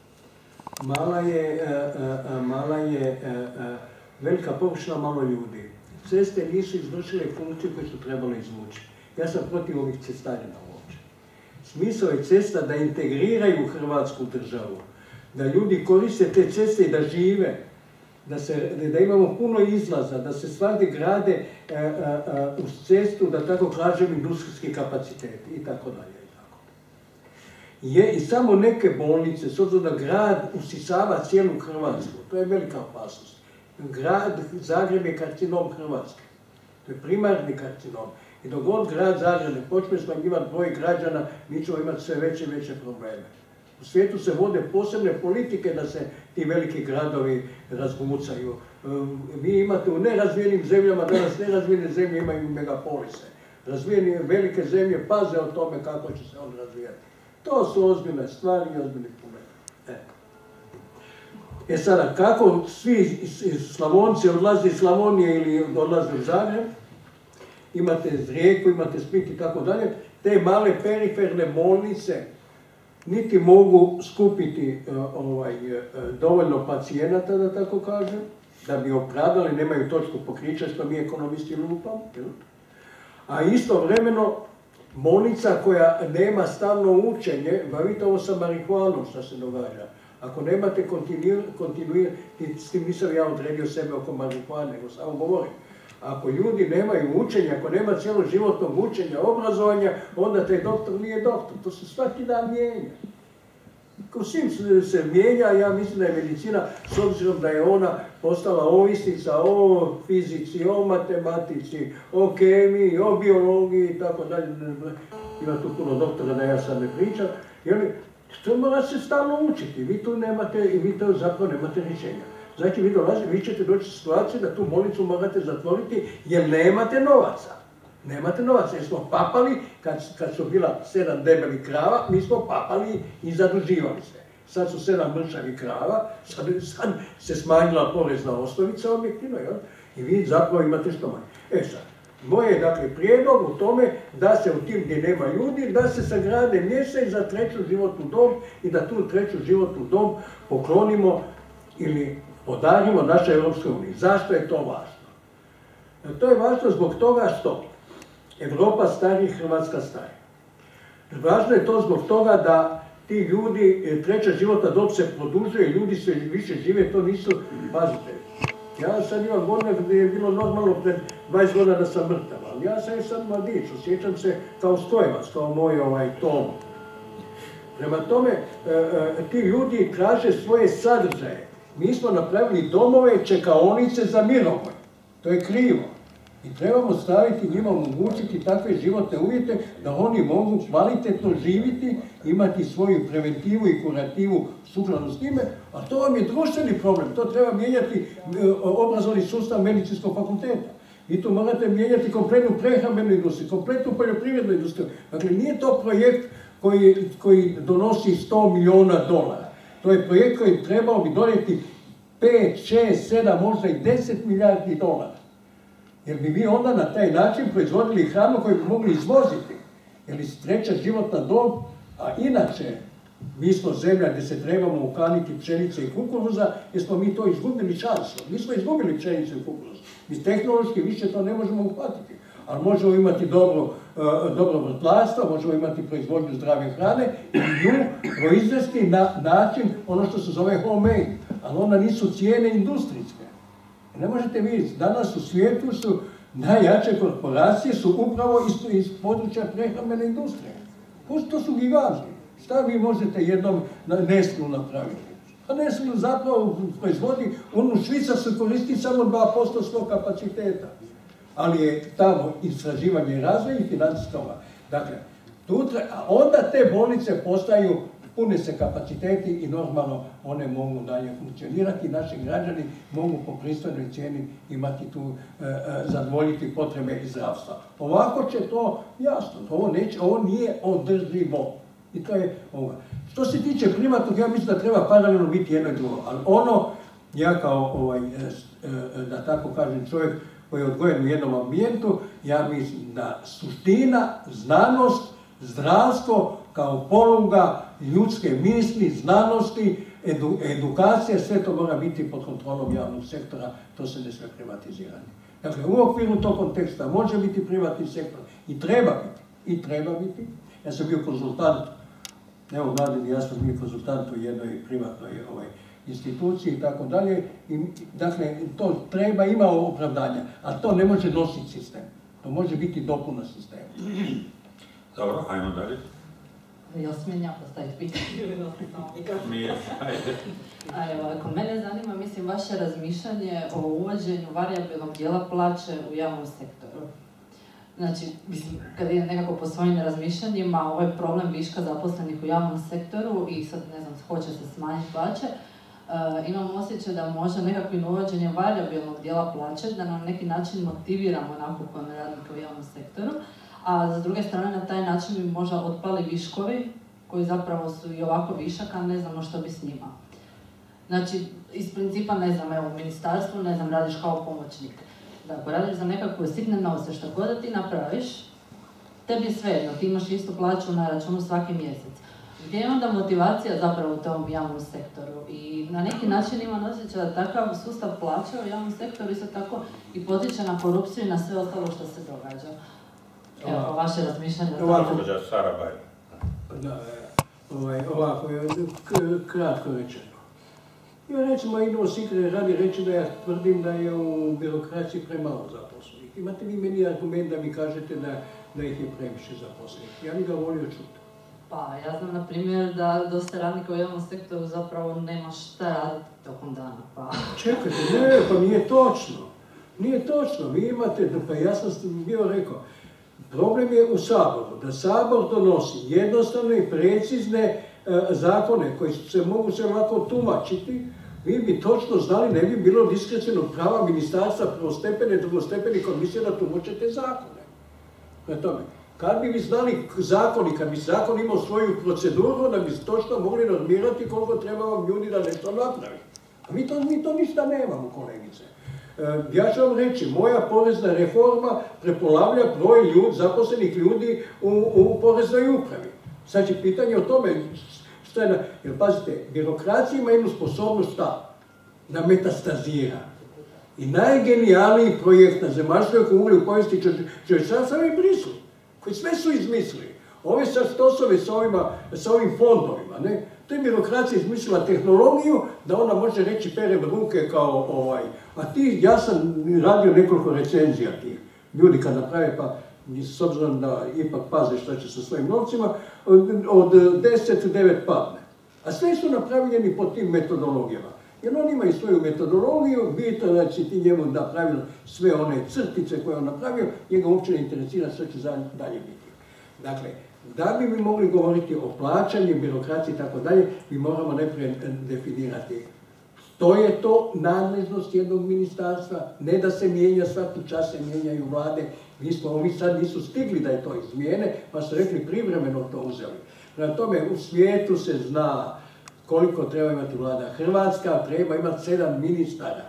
Mala je velika površina, malo ljudi. Ceste nisu izvršile funkciju koju su trebali izvući. Ja sam protiv ovih cestarina uopće. Smisao je cesta da integriraju Hrvatsku državu, da ljudi koriste te ceste i da žive, da imamo puno izlaza, da se svagdje grade uz cestu, da tako kažem, industrijski kapaciteti i tako dalje. I samo neke bolnice, s obzirom da grad usisava cijelu Hrvatsku, to je velika opasnost. Grad Zagreb je karcinom Hrvatske, to je primarni karcinom. I dok god grad Zagreb ne počne smanjivati broj građana, mi ćemo imati sve veće i veće probleme. U svijetu se vode posebne politike da se ti veliki gradovi razbucaju. Vi imate u nerazvijenim zemljama, danas nerazvijene zemlje imaju megapolise. Razvijene velike zemlje paze o tome kako će se on razvijati. To su ozbiljne stvari i ozbiljni problemi. Sada, kako svi Slavonci odlaze iz Slavonije ili odlaze u Zagreb, imate Rijeku, imate Split i tako dalje, te male periferne bolnice niti mogu skupiti dovoljno pacijenata, da tako kažem, da bi opravdali, nemaju točku pokrića, što mi ekonomisti lupamo. A istovremeno, bolnica koja nema stalno učenje, bavite ovo sa marihuanom što se događa. Ako nemate kontinuirano, s tim nisam ja odredio sebe oko marihuane, nego samo govorim. Ako ljudi nemaju učenja, ako nema cijeloživotnog učenja, obrazovanja, onda taj doktor nije doktor. To se svaki dan mijenja. Ko svim se mijenja, ja mislim da je medicina, s obzirom da je ona postala ovisnica o fizici, o matematici, o kemiji, o biologiji i tako dalje. Ima tu puno doktora da ja sad ne pričam. To mora se stalno učiti. Vi tu nemate, i vi to zapravo nemate rješenja. Znači vi ćete doći u situaciju da tu bolnicu morate zatvoriti jer nemate novaca. Nemate novaca jer smo papali, kad su bila 7 debelih krava, mi smo papali i zaduživali se. Sad su 7 mršavih krava, sad se smanjila porezna osnovica objektivno, jel? I vi zapravo imate što manje. Sad, moj je dakle prijedlog u tome da se u tim gdje nema ljudi, da se sagrade mjesta za treću životnu dob i da tu treću životnu dob poklonimo ili podarimo našoj Europskoj uniji. Zašto je to važno? To je važno zbog toga što Europa stari, Hrvatska stari. Važno je to zbog toga da ti ljudi, treća životna dob se produžuje, ljudi sve više žive, to nisu, pazite. Ja sad imam godine gdje je bilo normalno pred 20 godina da sam mrtav, ali ja sam sad mladić, osjećam se kao stojevac, kao moj Tom. Prema tome, ti ljudi traže svoje sadržaje. Mi smo napravili domove, čekaonice za mirovoj. To je krivo. I trebamo staviti njima, omogućiti takve životne uvjete da oni mogu kvalitetno živjeti, imati svoju preventivu i kurativu sukladno s time, a to vam je društveni problem. To treba mijenjati obrazovni sustav medicinskog fakulteta. Vi tu morate mijenjati kompletnu prehrambenu industriju, kompletnu poljoprivrednu industriju. Dakle, nije to projekt koji donosi $100 milijuna. To je projekt koji trebao bi donijeti 5, 6, 7, možda i 10 milijardi dolara. Jer bi mi onda na taj način proizvodili hranu koju bi mogli izvoziti. Jer treća životna dob, a inače Mi smo zemlja gdje se trebamo ukaniti pšenice i kukuruza, jer smo mi to izgubili šansu. Mi smo izgubili pšenicu i kukuruz. Mi tehnološki više to ne možemo uhvatiti. Ali možemo imati dobro vrtlarstvo, možemo imati proizvodnju zdrave hrane i nju proizvesti na način ono što se zove homemade. Ali onda nisu cijene industrijske. Ne možete vidjeti, danas u svijetu su najjače korporacije su upravo iz područja prehrambene industrije. To su giganti. Šta vi možete jednom Nestlu napraviti? A Nestlu zapravo proizvodi, on u Švicarskoj koristi samo 2% svog kapaciteta. Ali je tamo istraživanje i razvoj i financijska ova. Dakle, onda te bolnice postaju, pune se kapaciteti i normalno one mogu dalje funkcionirati i naši građani mogu po pristojnoj cijeni imati tu, zadovoljiti potrebe i zdravstva. Ovako će to, jasno, ovo nije održivo. I to je ovo. Što se tiče privatnog, ja mislim da treba paralelno biti jedno i drugo. Ali ono, ja kao, da tako kažem, čovjek koji je odgojen u jednom ambijentu, ja mislim da suština, znanost, zdravstvo kao poluga ljudske misli, znanosti, edukacija, sve to mora biti pod kontrolom javnog sektora, to se ne sve privatizirati. Dakle, u okviru tog konteksta može biti privatni sektor i treba biti. Ja sam bio konzultant, evo mladen i ja sam bio konzultant u jednoj privatnoj instituciji i tako dalje. Dakle, to treba, ima opravdanja, ali to ne može nositi sistem. To može biti dopuna sistema. Dobro, ajmo dalje. Jel smijem ja postaviti pitanje ili Nije, ajde. Ako mene zanima, mislim, vaše razmišljanje o uvođenju varijabilnog dijela plaće u javnom sektoru. Znači, mislim, kad je nekako po svojim razmišljanjima, ovaj problem viška zaposlenih u javnom sektoru i sad, ne znam, hoće se smanjiti plaće, imam osjećaj da može nekakvim uvođenjem varijabilnog dijela plaće da na neki način motiviramo napokon radnike u javnom sektoru, a s druge strane na taj način bi možda otpali viškovi koji zapravo su i ovako višak, a ne znamo što bi s njima. Znači, iz principa, ne znam, evo u ministarstvu, ne znam, radiš kao pomoćnik. Da ako radiš za nekakve sitne novce, što god da ti napraviš, tebi je svejedno, ti imaš istu plaću na računu svaki mjesec. Gdje je onda motivacija zapravo u tom javnom sektoru? I na neki način imam osjećaj da takav sustav plaća u javnom sektoru isto tako i potiče na korupciju i na sve ostalo što se događa. Evo, vaše razmišljanje. Gospođa Sara Baj. Ovako, kratko rečeno. Ja recimo idemo sikre radi reći da ja tvrdim da je u birokraciji premalo zaposlenih. Imate vi meni argument da mi kažete da ih je previše zaposlenih. Ja bih ga volio čuti. Pa, ja znam na primjer da dosta radnika u javnom sektoru zapravo nema šta raditi tokom dana, pa... Čekajte, ne, pa nije točno. Nije točno, vi imate, pa ja sam bio rekao, problem je u Saboru, da Sabor donosi jednostavne i precizne zakone koji se mogu se lako tumačiti, vi bi točno znali, ne bi bilo diskrecionog prava ministarstva, prvostepene, drugostepene komisije da tumačete zakone. Na tome. Kad bi vi znali zakon i kad bi zakon imao svoju proceduru, onda bi točno mogli normirati koliko treba vam ljudi da nešto napravi. A mi to ništa nemamo, kolegice. Ja ću vam reći, moja porezna reforma prepolavlja broj zaposlenih ljudi u poreznoj upravi. Znači, pitanje o tome, jer pazite, birokracija ima jednu sposobnost da metastazira. I najgenijalniji projekt na zemaljskoj kugli u povijesti čovječanstva je Brisel, koji sve su izmislili. Ove sad stosove sa ovim fondovima, ne? To je birokracija izmislila tehnologiju da ona može reći perem ruke kao A ja sam radio nekoliko recenzija tih ljudi kad naprave, pa s obzirom da ipak paze šta će sa svojim novcima, od 10 9 padne. A sve su napravljeni po tim metodologijama. Jer oni imaju svoju metodologiju, bitno da će ti njemu napravili sve one crtice koje on napravio, njega uopće ne interesira što će dalje biti. Dakle, da bi mi mogli govoriti o plaćanju, birokraciji i tako dalje, mi moramo najprije definirati što je to nadležnost jednog ministarstva, ne da se mijenja svaki čas, se mijenjaju vlade. Ovi sad nisu stigli da je to izmijene, pa su rekli privremeno to uzeli. Prema tome, u svijetu se zna koliko treba imati vlada. Hrvatska treba imati 7 ministara.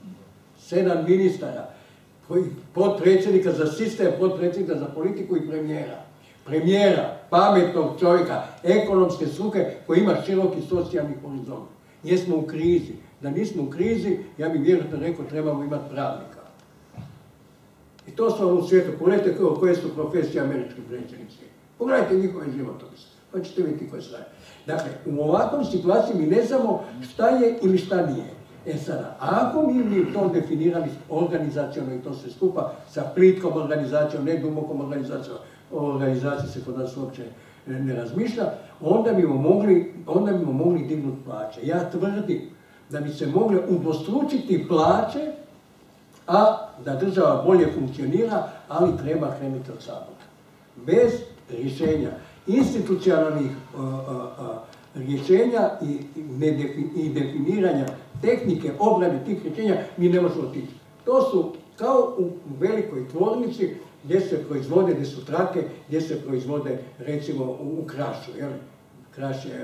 7 ministara. Potpredsjednika za sistem, potpredsjednika za politiku i premijera. premijera, pametnog čovjeka, ekonomske struke koji ima široki socijalni horizont. Jesmo u krizi. Da nismo u krizi, ja bih vjerojatno rekao, trebamo imati pravnika. I to su u svijetu. Pogledajte koje su profesije američki predsjednici. Pogledajte njihove životopise, pa ćete vidjeti koje stvari. Dakle, u ovakvom situaciji mi ne znamo šta je ili šta nije. Sada, ako mi to definirali organizacijom i to sve skupa sa plitkom organizacijom, ne dubokom organizacijom, o organizaciji se kod nas uopće ne razmišlja, onda bi mogli dignuti plaće. Ja tvrdim da bi se mogle udvostručiti plaće, a da država bolje funkcionira, ali treba krenuti od Sabora. Bez rješenja, institucionalnih rješenja i definiranja tehnike obrane tih rješenja, mi ne možemo otići. To su kao u velikoj tvornici gdje se proizvode, gdje su trake, gdje se proizvode, recimo, u Krašu. Kraš je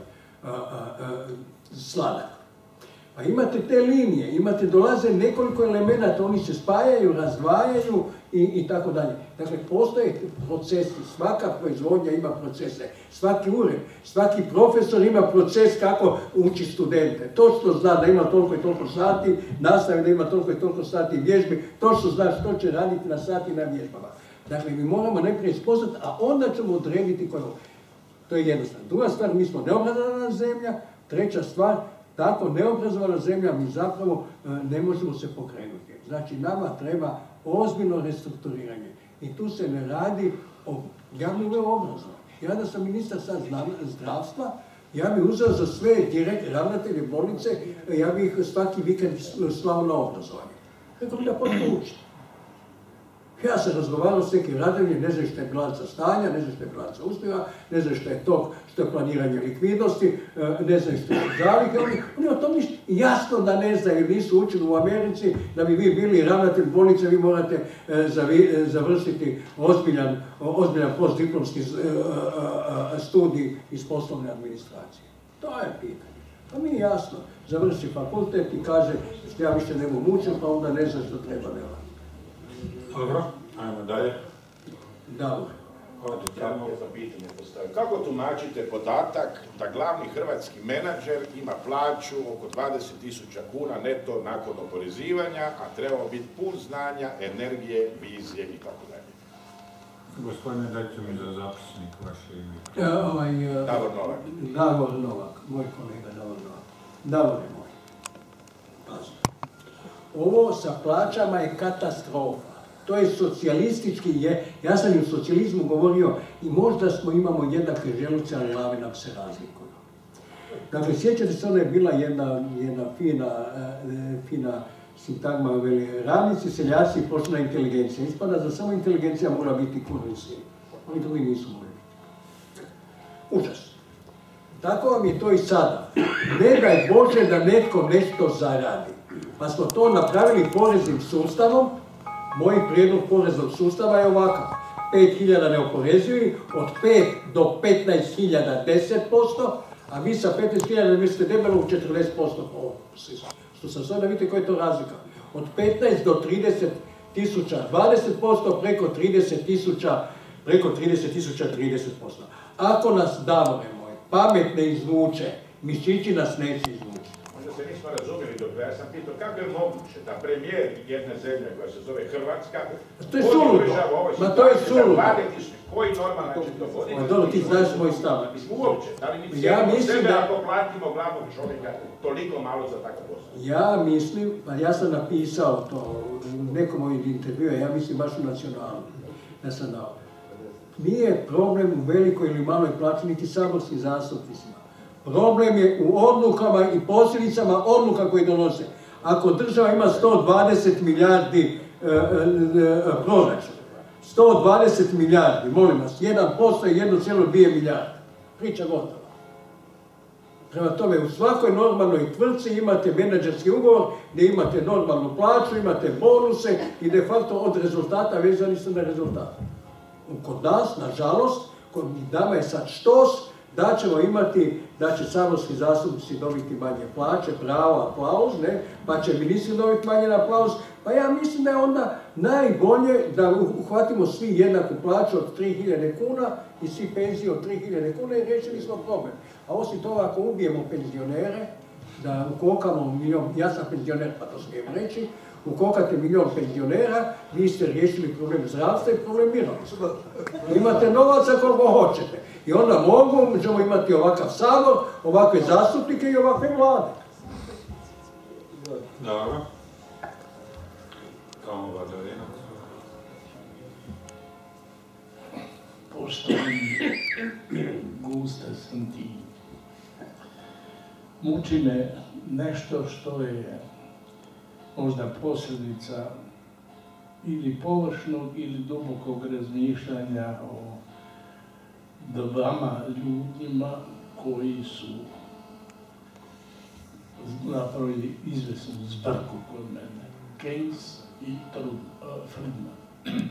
sladak. Pa imate te linije, dolaze nekoliko elemenata, oni se spajaju, razdvajaju i tako dalje. Dakle, postoje procesi, svaka proizvodnja ima procese, svaki ured, svaki profesor ima proces kako uči studente. Točno zna da ima toliko i toliko sati, nastavi da ima toliko i toliko sati vježbi, točno zna što će raditi na sati na vježbama. Dakle, mi moramo najprije spoznati, a onda ćemo odrediti koje. To je jednostavno. Druga stvar, mi smo neobrazovana zemlja. Treća stvar, tako neobrazovana zemlja, mi zapravo ne možemo se pokrenuti. Znači, nama treba ozbiljno restrukturiranje. I tu se ne radi o javnom obrazovanju. Ja da sam ministar sad zdravstva, ja bih uzeo za sve ravnatelje bolnice, ja bih svaki vikend slao na obrazovanje. Rekao bi da počne učiti. Ja sam razgovarao s nekim radovima, ne znam što je bilanca stanja, ne znam što je bilanca uspjeha, ne znam što je to, što je planiranje likvidnosti, ne znam što je zalihe. Oni o tom ništa. Jasno da ne znaju, jer nisu učili u Americi, da bi vi bili ravnatelj bolnice, vi morate završiti ozbiljan postdiplomski studij iz poslovne administracije. To je pitanje. Pa mi jasno završi fakultet i kaže što ja više ne mogu učiti, pa onda ne znam što treba delati. Dobro, ajmo dalje. Dobro. Kako tumačite podatak da glavni hrvatski menadžer ima plaću oko 20.000 kuna neto nakon oporezivanja, a trebao biti pun znanja, energije, vizije itd.? Gospodine, dajte mi za zapisnik vaše ime. Davor Novak. Davor Novak, moj kolega Davor Novak. Davor je moj. Pazi. Ovo sa plaćama je katastrofa. To je socijalistički, ja sam i u socijalizmu govorio i možda imamo jednake želuce, ali glave nam se razlikuju. Dakle, sjećate se, ona je bila jedna fina sintagma, radnici, seljaci i poštena inteligencija. Ispada da samo inteligencija mora biti kurvisni. Oni drugi nisu mogli biti. Užas. Tako vam je to i sada. Ne daj Bože da netko nešto zaradi. Pa smo to napravili poreznim sustavom. Moj prijedlog poreznog sustava je ovakav. 5.000 neoporezivi, od 5 do 15.000 10%, a vi sa 15.000 mislite debelo u 40%. Što sam sada vidite koja je to razlika. Od 15 do 30.000 20%, preko 30.000 30%. Ako nas, Davore moj, pamet ne izvuče, mišići nas neće izvući. Možda se nismo razumjeli dok ja sam pitao kako je moguće da premijer jedne zemlje koja se zove Hrvatska to je suludo. Ma to je suludo. Koji normalan će to voditi? Ma dobro, ti znaš moj stav. Mislim uopće, da li mi cijelo sebe ako platimo glavnog čovjeka toliko malo za takav posao? Ja mislim, pa ja sam napisao to u nekom ovih intervjua, ja mislim baš u Nacionalu, da sam dao. Nije problem u velikoj ili maloj plaći, niti saborskim zastupnicima. Problem je u odlukama i posljedicama odluka koje donose. Ako država ima 120 milijardi proračuna, 120 milijardi, molim vas, 1% je 1,2 milijarde. Priča gotova. Prema tome, u svakoj normalnoj tvrtci imate menadžerski ugovor gdje imate normalnu plaću, imate bonuse i de facto od rezultata vezani ste na rezultat. Kod nas, nažalost, kod nama je sad štos, da ćemo imati, da će saborski zastupnici dobiti manje plaće, pravo, aplauz, ne? Pa će ministri dobiti manje aplauz, Pa ja mislim da je onda najbolje da uhvatimo svi jednaku plaću od 3.000 kuna i svi penzije od 3.000 kuna i riješili smo problem. A osim toga, ako ubijemo penzionere, da ukokamo milijon, ja sam penzioner pa to smijem reći, ukokate milijon penzionera, vi ste riješili problem zdravstva i problem mirovinskog. Imate novaca koliko hoćete. I onda možemo imati ovakav sabor, ovakve zastupnike i ovakve vlade. Dobro. Kao Vladavina. Poštovani Gusta Santi, muči me nešto što je možda posljedica ili površnog ili dubokog razmišljanja o dvama ljudima koji su napravili izvesnu zbrku kod mene, Keynes i Friedman.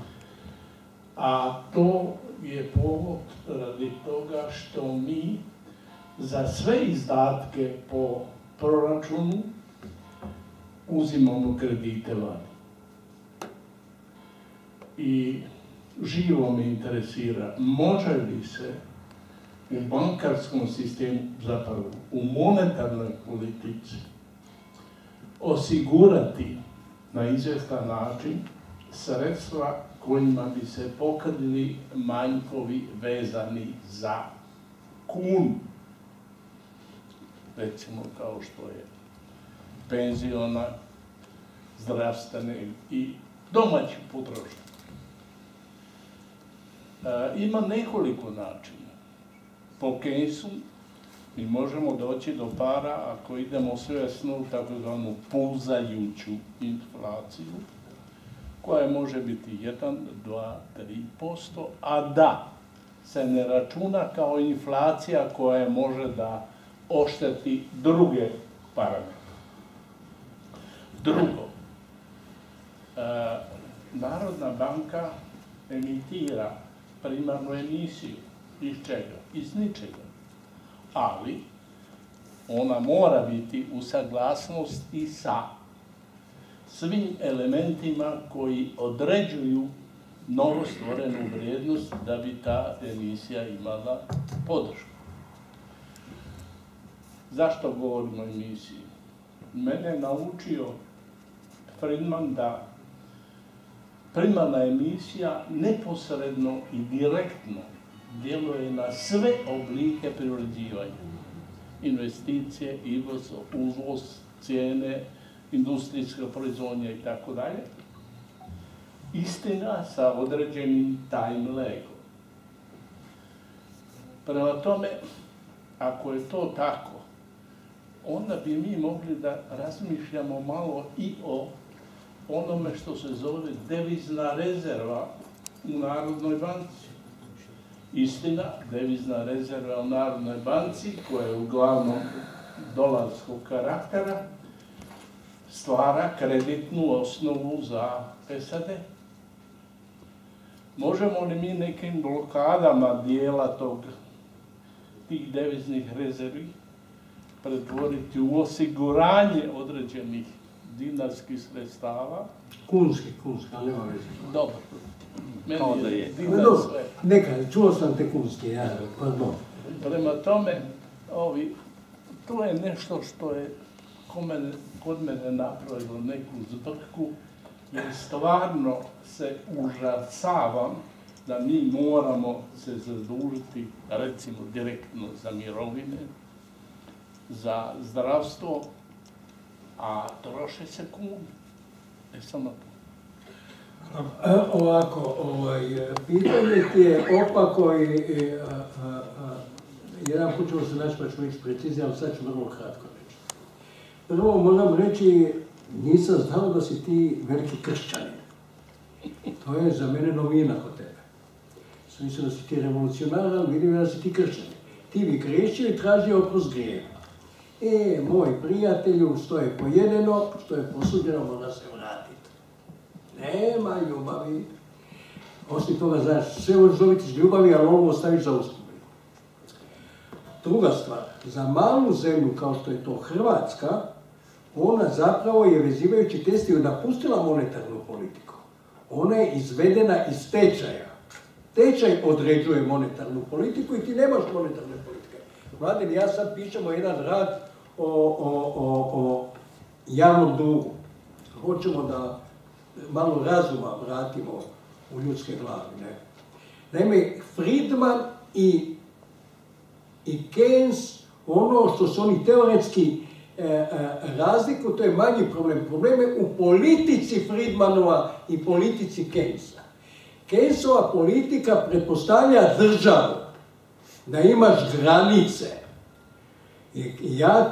A to je povod radi toga što mi za sve izdatke po proračunu uzimamo kredite vani. I živo me interesira, može li se u bankarskom sistemu, zapravo u monetarnoj politici, osigurati na izvjestan način sredstva kojima bi se pokrili manjkovi vezani za kunu. Recimo kao što je penziona, zdravstvene i domaću potrošnju. Ima nekoliko načina. Po Keynesu mi možemo doći do para ako idemo svjesno u takozvanu pulzajuću inflaciju, koja može biti 1, 2, 3%, a da se ne računa kao inflacija koja može da ošteti druge parametre. Drugo, Narodna banka emitira primarnu emisiju. Iz čega? Iz ničega. Ali ona mora biti u saglasnosti sa svim elementima koji određuju novostvorenu vrijednost da bi ta emisija imala podršku. Zašto govorimo o emisiji? Mene je naučio Friedman da primarna emisija neposredno i direktno djeluje na sve oblike privređivanja. Investicije, uvoz, cijene, industrijska proizvodnja i tako dalje. Istina sa određenim time lagom. Prema tome, ako je to tako, onda bi mi mogli da razmišljamo malo i o onome što se zove devizna rezerva u Narodnoj banci. Istina, devizna rezerva u Narodnoj banci, koja je uglavnom dolarskog karaktera, stvara kreditnu osnovu za SAD. Možemo li mi nekim blokadama dijela tih deviznih rezervi pretvoriti u osiguranje određenih dinarskih sredstava? Kunski, ali nema veze. Dobro. Kao da je. Neka, čuo sam te kunske, ja, pardon. Prema tome, to je nešto što je kod mene napravilo neku zbrku, jer stvarno se užasavam da mi moramo se zadužiti, recimo, direktno za mirovine, za zdravstvo, a troše se kune. Samo to. Ovako, pitanje ti je opako i jedan put ćemo se naći pa ćemo ići preciznije, ali sad ću vrlo kratko reći. Prvo moram reći, nisam znao da si ti veliki kršćanin. To je za mene novina kod tebe. Mislim da si ti revolucionar, ali vidim da si ti kršćanin. Ti bi grešio i tražio oprost grijeha. Moj prijatelju, što je pojedeno, što je posuđeno, mora se vratiti. Nema ljubavi. Osim toga, znaš, sve možeš dobiti iz ljubavi, ali ovo ostaviš za uspomenu. Druga stvar, za malu zemlju kao što je to Hrvatska, ona zapravo je vezivajući testiju napustila monetarnu politiku. Ona je izvedena iz tečaja. Tečaj određuje monetarnu politiku i ti nemaš monetarne politike. Mladen, ja sad pišemo jedan rad o javnom dugu. Hoćemo da malo razuma vratimo u ljudske glavi. Ne? Naime, Friedman i Keynes, ono što su oni teoretski razliku, to je manji problem. Problem je u politici Friedmanova i politici Keynesa. Keynesova politika pretpostavlja državu, da imaš granice. I ja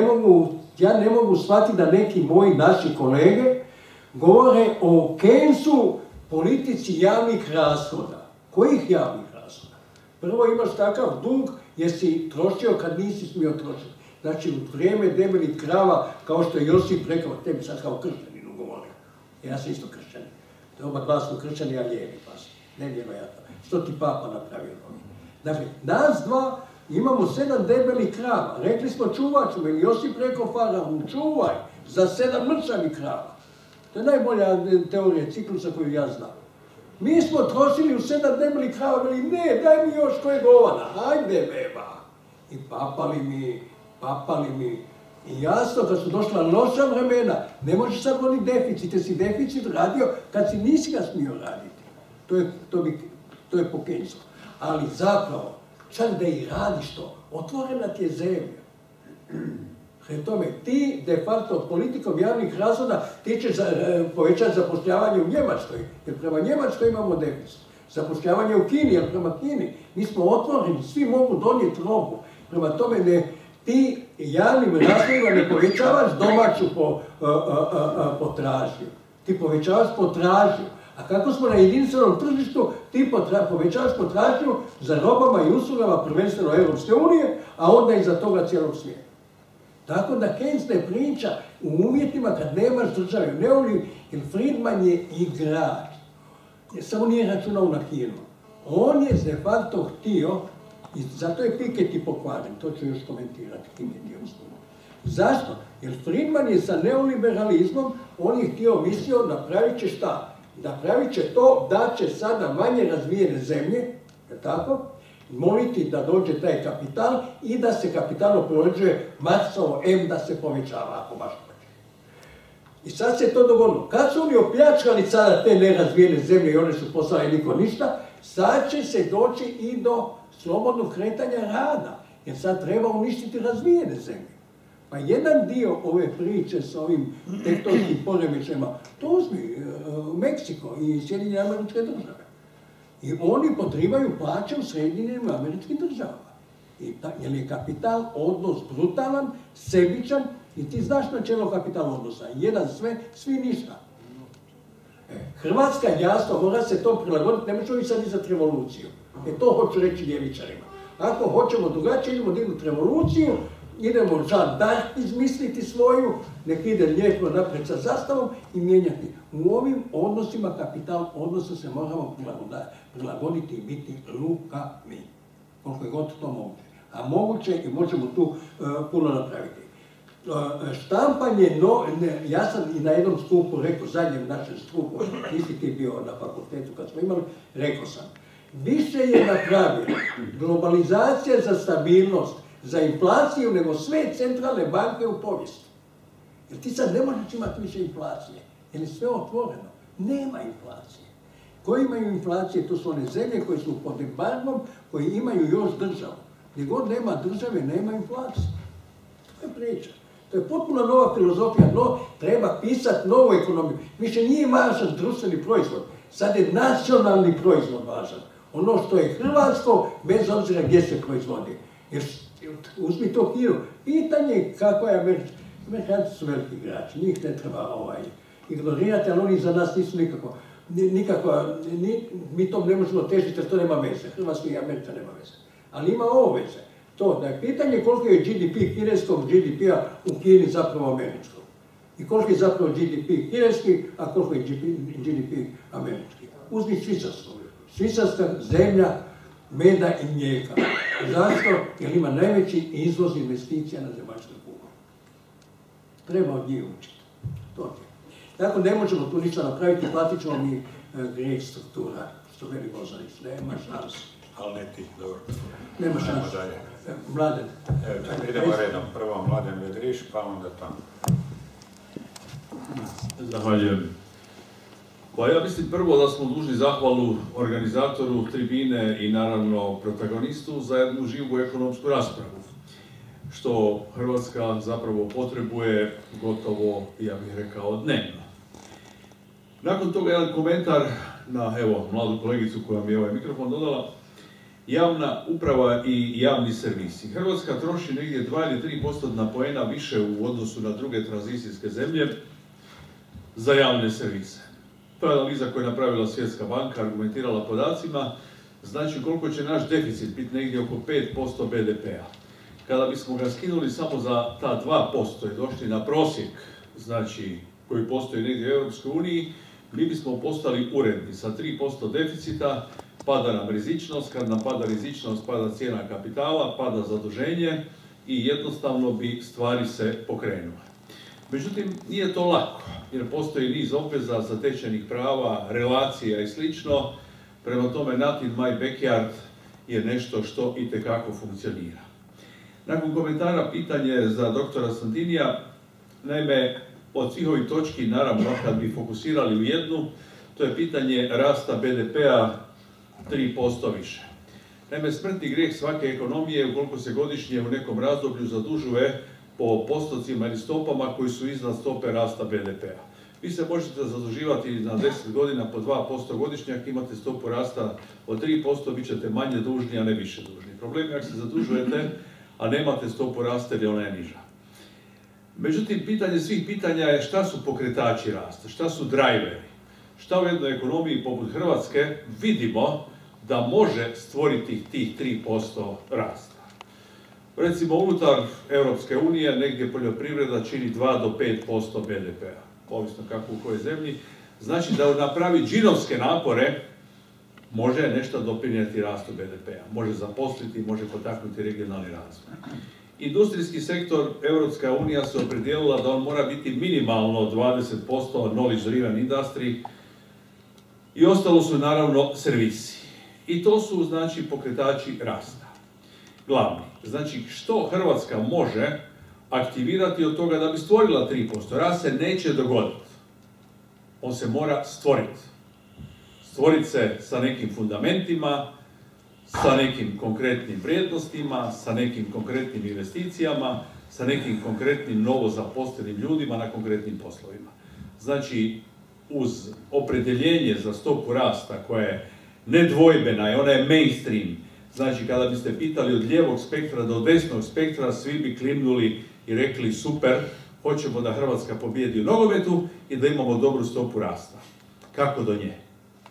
ne mogu shvatiti da neki moji naši kolege govore o Keynesu politici javnih rashoda. Kojih javnih rashoda? Prvo imaš takav dug jer si trošio kad nisi smio trošiti. Znači, u vrijeme debelih krava, kao što je Josip rekao, tebi sad kao kršćaninu govorio. Ja sam isto kršćanin. Oba dva smo kršćani, ja lijevi pas. Ne vjerojatno. Što ti papa napravio? Dakle, nas dva imamo 7 debelih krava. Rekli smo čuvat ćemo, ili Josip rekao faraonu, čuvaj za 7 mršavih krava. To je najbolja teorija ciklusa koju ja znam. Mi smo trošili u 7 debelih krava, veli ne, daj mi još kojeg ovana, hajde beba. I papali mi. I jasno, kad su došla loša vremena, ne možeš sad voditi deficit, jer si deficit radio kad si nisi ga smio raditi. To je po Keynesu. Ali zapravo, čak da i radiš to, otvorena ti je zemlja. Prema tome, ti de facto politikom javnih rashoda ti ćeš povećati zapošljavanje u Njemačkoj, jer prema Njemačkoj imamo deficit. Zapošljavanje u Kini, jer prema Kini mi smo otvoreni, svi mogu donijeti robu. Prema tome, ti javnim rashodima ne povećavaš domaću potražnju. Ti povećavaš potražnju. A kako smo na jedinstvenom tržištu, ti povećavaš potražnju za robama i uslugama, prvenstveno Europske unije, a onda i za toga cijelog svijeta. Tako da Keynes ne priča u uvjetima kad nemaš države. Jer Friedman je igrač. Samo nije računao na Kinu. On je de facto htio, i zato je Piketty pokvaren, to ću još komentirati, Piketty osnovno. Zašto? Jer Friedman je sa neoliberalizmom, on je mislio napravit će šta? Napravit će to da će sada manje razvijene zemlje, je tako, moliti da dođe taj kapital i da se kapital oplođuje Marksovo da se povećava, ako baš hoće. I sad se to dogodilo. Kad su oni opljačkali sada te nerazvijene zemlje i one su poslali niko ništa, sad će se doći i do slobodnog kretanja rada, jer sad treba uništiti razvijene zemlje. Pa jedan dio ove priče s ovim tektonskim poremećajima, to uzmi Meksiko i Sjedinjene Američke Države. I oni potrebaju plaće u Sjedinjenim Američkim Državama. Jer je kapital odnos brutalan, sebičan i ti znaš načelo kapital odnosa. Jedan sve, svi ništa. Hrvatska jasno mora se to prilagoditi, ne možemo i sad izdati revoluciju. To hoću reći ljevičarima. Ako hoćemo drugačije, idemo dignuti revoluciju, idemo Jeanne d'Arc izmisliti svoju, nek ide lijepo naprijed sa zastavom i mijenjati. U ovim odnosima, kapital odnosa se moramo prilagoditi i biti lukavi. Koliko je god to moguće. A moguće i možemo tu puno napraviti. Štampanje, ja sam i na jednom skupu rekao, zadnjem našem skupu, nisi ti bio na fakultetu kad smo imali, rekao sam, više je napravio globalizacija za stabilnost, za inflaciju, nego sve centralne banke u povijesti. Jer ti sad ne možeš imati više inflacije, jer je sve otvoreno. Nema inflacije. Koji imaju inflacije, to su one zemlje koje su pod embargom, koji imaju još državu. Gdje god nema države, nema inflacije. To je priča. To je potpuno nova filozofija, treba pisati novu ekonomiju. Više nije važan društveni proizvod, sad je nacionalni proizvod važan. Ono što je hrvatsko, bez obzira gdje se proizvodi. Jer uzmi to Kinu. Pitanje je kako je Američki. Amerikanci su veliki igrači, njih ne treba ignorirati, ali oni za nas nisu nikako, mi to ne možemo težiti jer to nema veze. Hrvatsko i Amerika nema veze. Ali ima ovo veze. To da je pitanje koliko je GDP kineskog GDP-a u Kini zapravo američkog. I koliko je zapravo GDP kineski, a koliko je GDP američki. Uzmi Švicarsku. Švicarska zemlja meda i mlijeka. Zašto? Jer ima najveći izvoz investicija na zemaljskoj kugli. Treba od njih učiti. To je. Tako ne možemo tu ništa napraviti, platit ćemo mi grijeh struktura, što veli Bozanić, nema šanse. Ali ne ti, dobro. Nema šanse. Mladen. Idemo redom, prvo Mladen Vedriš, pa onda tamo. Zahvaljujem. Pa ja mislim prvo da smo dužni zahvalu organizatoru tribine i naravno protagonistu za jednu živu ekonomsku raspravu, što Hrvatska zapravo potrebuje gotovo, ja bih rekao, dnevno. Nakon toga jedan komentar na, evo, mladu kolegicu koja mi je ovaj mikrofon dodala. Javna uprava i javni servisi. Hrvatska troši negdje 2 ili 3% poena više u odnosu na druge tranzicijske zemlje za javne servise. To je analiza koju je napravila Svjetska banka, argumentirala podacima, znači koliko će naš deficit biti negdje oko 5% BDP-a. Kada bismo ga skinuli samo za ta 2% i došli na prosjek, znači koji postoji negdje u Europskoj uniji, mi bismo postali uredni sa 3% deficita, pada nam rizičnost, kad nam pada rizičnost, pada cijena kapitala, pada zaduženje i jednostavno bi stvari se pokrenule. Međutim, nije to lako, jer postoji niz obveza, zatečenih prava, relacija i slično. Prema tome, not in my backyard je nešto što itekako funkcionira. Nakon komentara pitanje za doktora Santinija, naime, od svih ovih točki, naravno, kad bi fokusirali u jednu, to je pitanje rasta BDP-a 3% više. Naime, smrtni grijeh svake ekonomije, ukoliko se godišnje u nekom razdoblju zadužuje po postocima ili stopama koji su iznad stope rasta BDP-a. Vi se možete zaduživati na 10 godina po 2% godišnje, ako imate stopu rasta od 3%, bit ćete manje dužni, a ne više dužni. Problem je ako se zadužujete, a nemate stopu rasta jer ona je niža. Međutim, pitanje svih pitanja je šta su pokretači rasta, šta su driveri, šta u jednoj ekonomiji poput Hrvatske vidimo da može stvoriti tih 3% rasta. Recimo, unutar Europske unije negdje poljoprivreda čini 2 do 5% BDP-a, ovisno kako u kojoj zemlji. Znači da napravi džinovske napore može nešto doprinijeti rastu BDP-a, može zaposliti, može potaknuti regionalni razvoj. Industrijski sektor, Europska unija se opredijelila da on mora biti minimalno 20% knowledge driven industry i ostalo su naravno servisi. I to su, znači, pokretači rasta. Glavni. Znači, što Hrvatska može aktivirati od toga da bi stvorila 3%? Rast se neće dogoditi. On se mora stvoriti. Stvoriti se sa nekim fundamentima, sa nekim konkretnim vrijednostima, sa nekim konkretnim investicijama, sa nekim konkretnim novozaposlenim ljudima na konkretnim poslovima. Znači, uz opredjeljenje za stopu rasta koja je nedvojbena i ona je mainstream, znači kada biste pitali od lijevog spektra do desnog spektra, svi bi klimnuli i rekli super, hoćemo da Hrvatska pobijedi u nogometu i da imamo dobru stopu rasta. Kako do nje?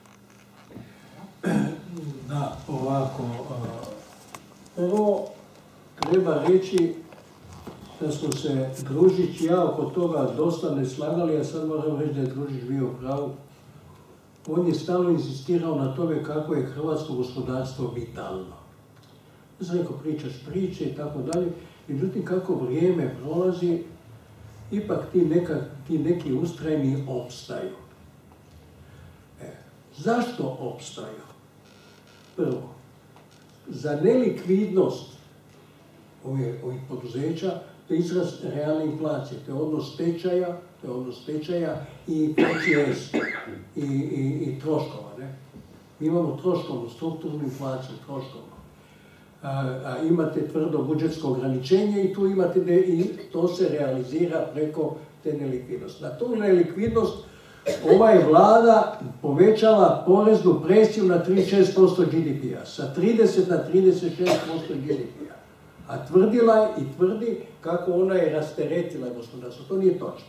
Da, ovako, prvo treba reći da smo se Družić i ja oko toga dosta ne slagali, a sad moram reći da je Družić bio u pravu. On je stalno insistirao na tome kako je hrvatsko gospodarstvo vitalno. Znači, neko pričaš priče i tako dalje, međutim kako vrijeme prolazi, ipak ti neki ustrajni opstaju. Zašto opstaju? Prvo, za nelikvidnost ovih poduzeća, to je izraz realne inflacije, to je odnos tečaja i inflacije i troškova. Ne? Mi imamo troškovnu, strukturnu inflaciju, troškovnu. A imate tvrdo budžetsko ograničenje i tu imate i to se realizira preko te nelikvidnosti. Na tu nelikvidnost ova je vlada povećala poreznu presiju na 36% GDP-a, sa 30 na 36% GDP-a. A tvrdila je i tvrdi kako ona je rasteretila gospodarstvo. To nije točno.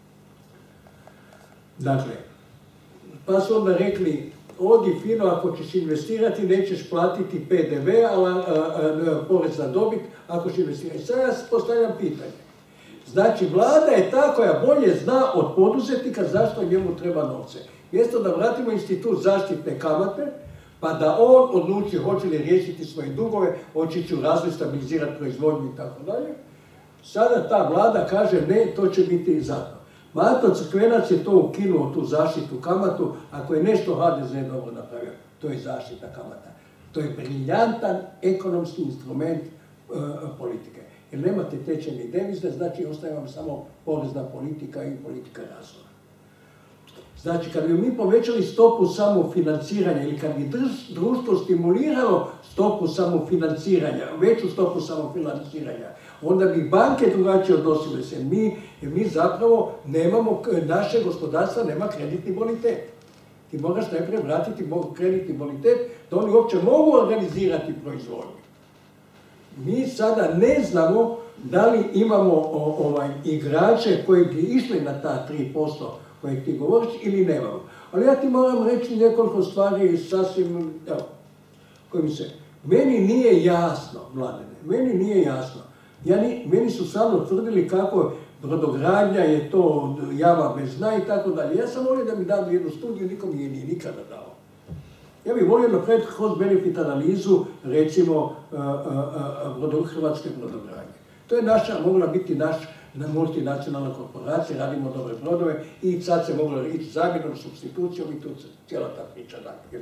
Dakle, pa su onda rekli, odi fino, ako ćeš investirati, nećeš platiti PDV, porez na dobit, ako ćeš investirati. Sad ja postavljam pitanje. Znači, vlada je ta koja bolje zna od poduzetnika zašto njemu treba novce. Mjesto da vratimo institut zaštitne kamate, pa da on odluči hoće li riješiti svoje dugove, hoće će u razvoj stabilizirati proizvodnju i tako dalje, Sada ta vlada kaže ne, to će biti zato. Mato Crkvenac je to ukinuo, tu zaštitu kamatu, ako je nešto HDZ dobro napravio, to je zaštita kamata. To je briljantan ekonomski instrument politike. Jer nemate tečajne devizne, znači ostaje vam samo porezna politika i politika razvoja. Znači, kad bi mi povećali stopu samofinanciranja ili kad bi društvo stimuliralo stopu samofinanciranja, veću stopu samofinanciranja, onda bi banke drugačije odnosile se. Mi zapravo nemamo, naše gospodarstvo nema kreditni bonitet. Ti moraš najprije vratiti kreditni bonitet da oni uopće mogu organizirati proizvodnju. Mi sada ne znamo da li imamo igrače koji bi išli na ta 3% koje ti govoriš ili nemamo. Ali ja ti moram reći nekoliko stvari sasvim, evo, koji mi se... Meni nije jasno, Mladene, meni nije jasno. Meni su samo tvrdili kako brodogradnja je to java bez dna i tako dalje. Ja sam volio da mi dadu jednu studiju, niko mi je nije nikada dao. Ja bih volio napraviti cost-benefit analizu, recimo, hrvatske brodogradnje. To je mogla biti naša multinacionalna korporacija, radimo dobre brodove i sad se moglo ići zamjenom, supstitucijom i tu cijela ta priča.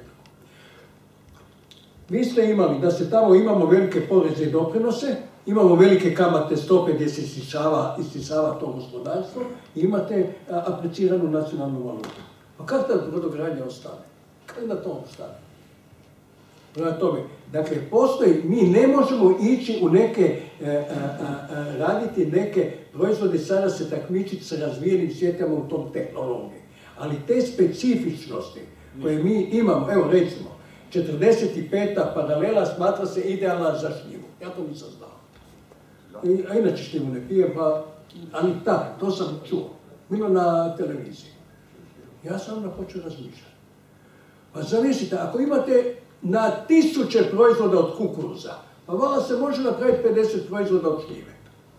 Vi ste imali da se tamo imamo velike poreze i doprinose, imamo velike kamatne stope gdje se isisava to gospodarstvo i imate apreciranu nacionalnu valutu. Pa kako ta brodogradnja ostane? Kako da to ostane? Prema tome, dakle, mi ne možemo ići u neke, raditi neke proizvode, sada se takmičiti sa razvijenim svijetama u tom tehnologiji. Ali te specifičnosti koje mi imamo, evo recimo, 45. paralela smatra se idealna za šljivu. Ja to nisam znao. A inače šljivu ne pijem, ali tako, to sam čuo. Bilo na televiziji. Ja sam onda počeo razmišljati. Pa zamislite, ako imate na 1000 proizvoda od kukuruza, pa valjda se može napraviti 50 proizvoda od šljive.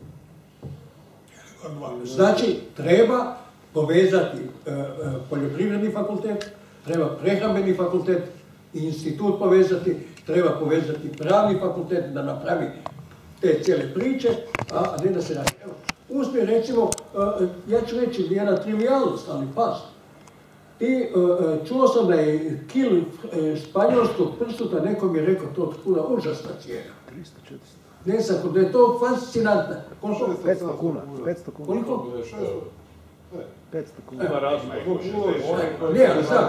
Znači, treba povezati poljoprivredni fakultet, treba prehrambeni fakultet i institut povezati, treba povezati pravni fakultet da napravi te cijele priče, a ne da se radi. Uzmi, recimo, ja ću reći jedna trivijalnost, ali pas. Čuo sam da je kil španjolskog pršuta, nekom je rekao to kuna užasna cijena. 300-400. Ne znam, da je to fascinantno. 500 kuna. 500 kuna. Koliko? 500 kuna. Ima razlog. Ne, ali sad.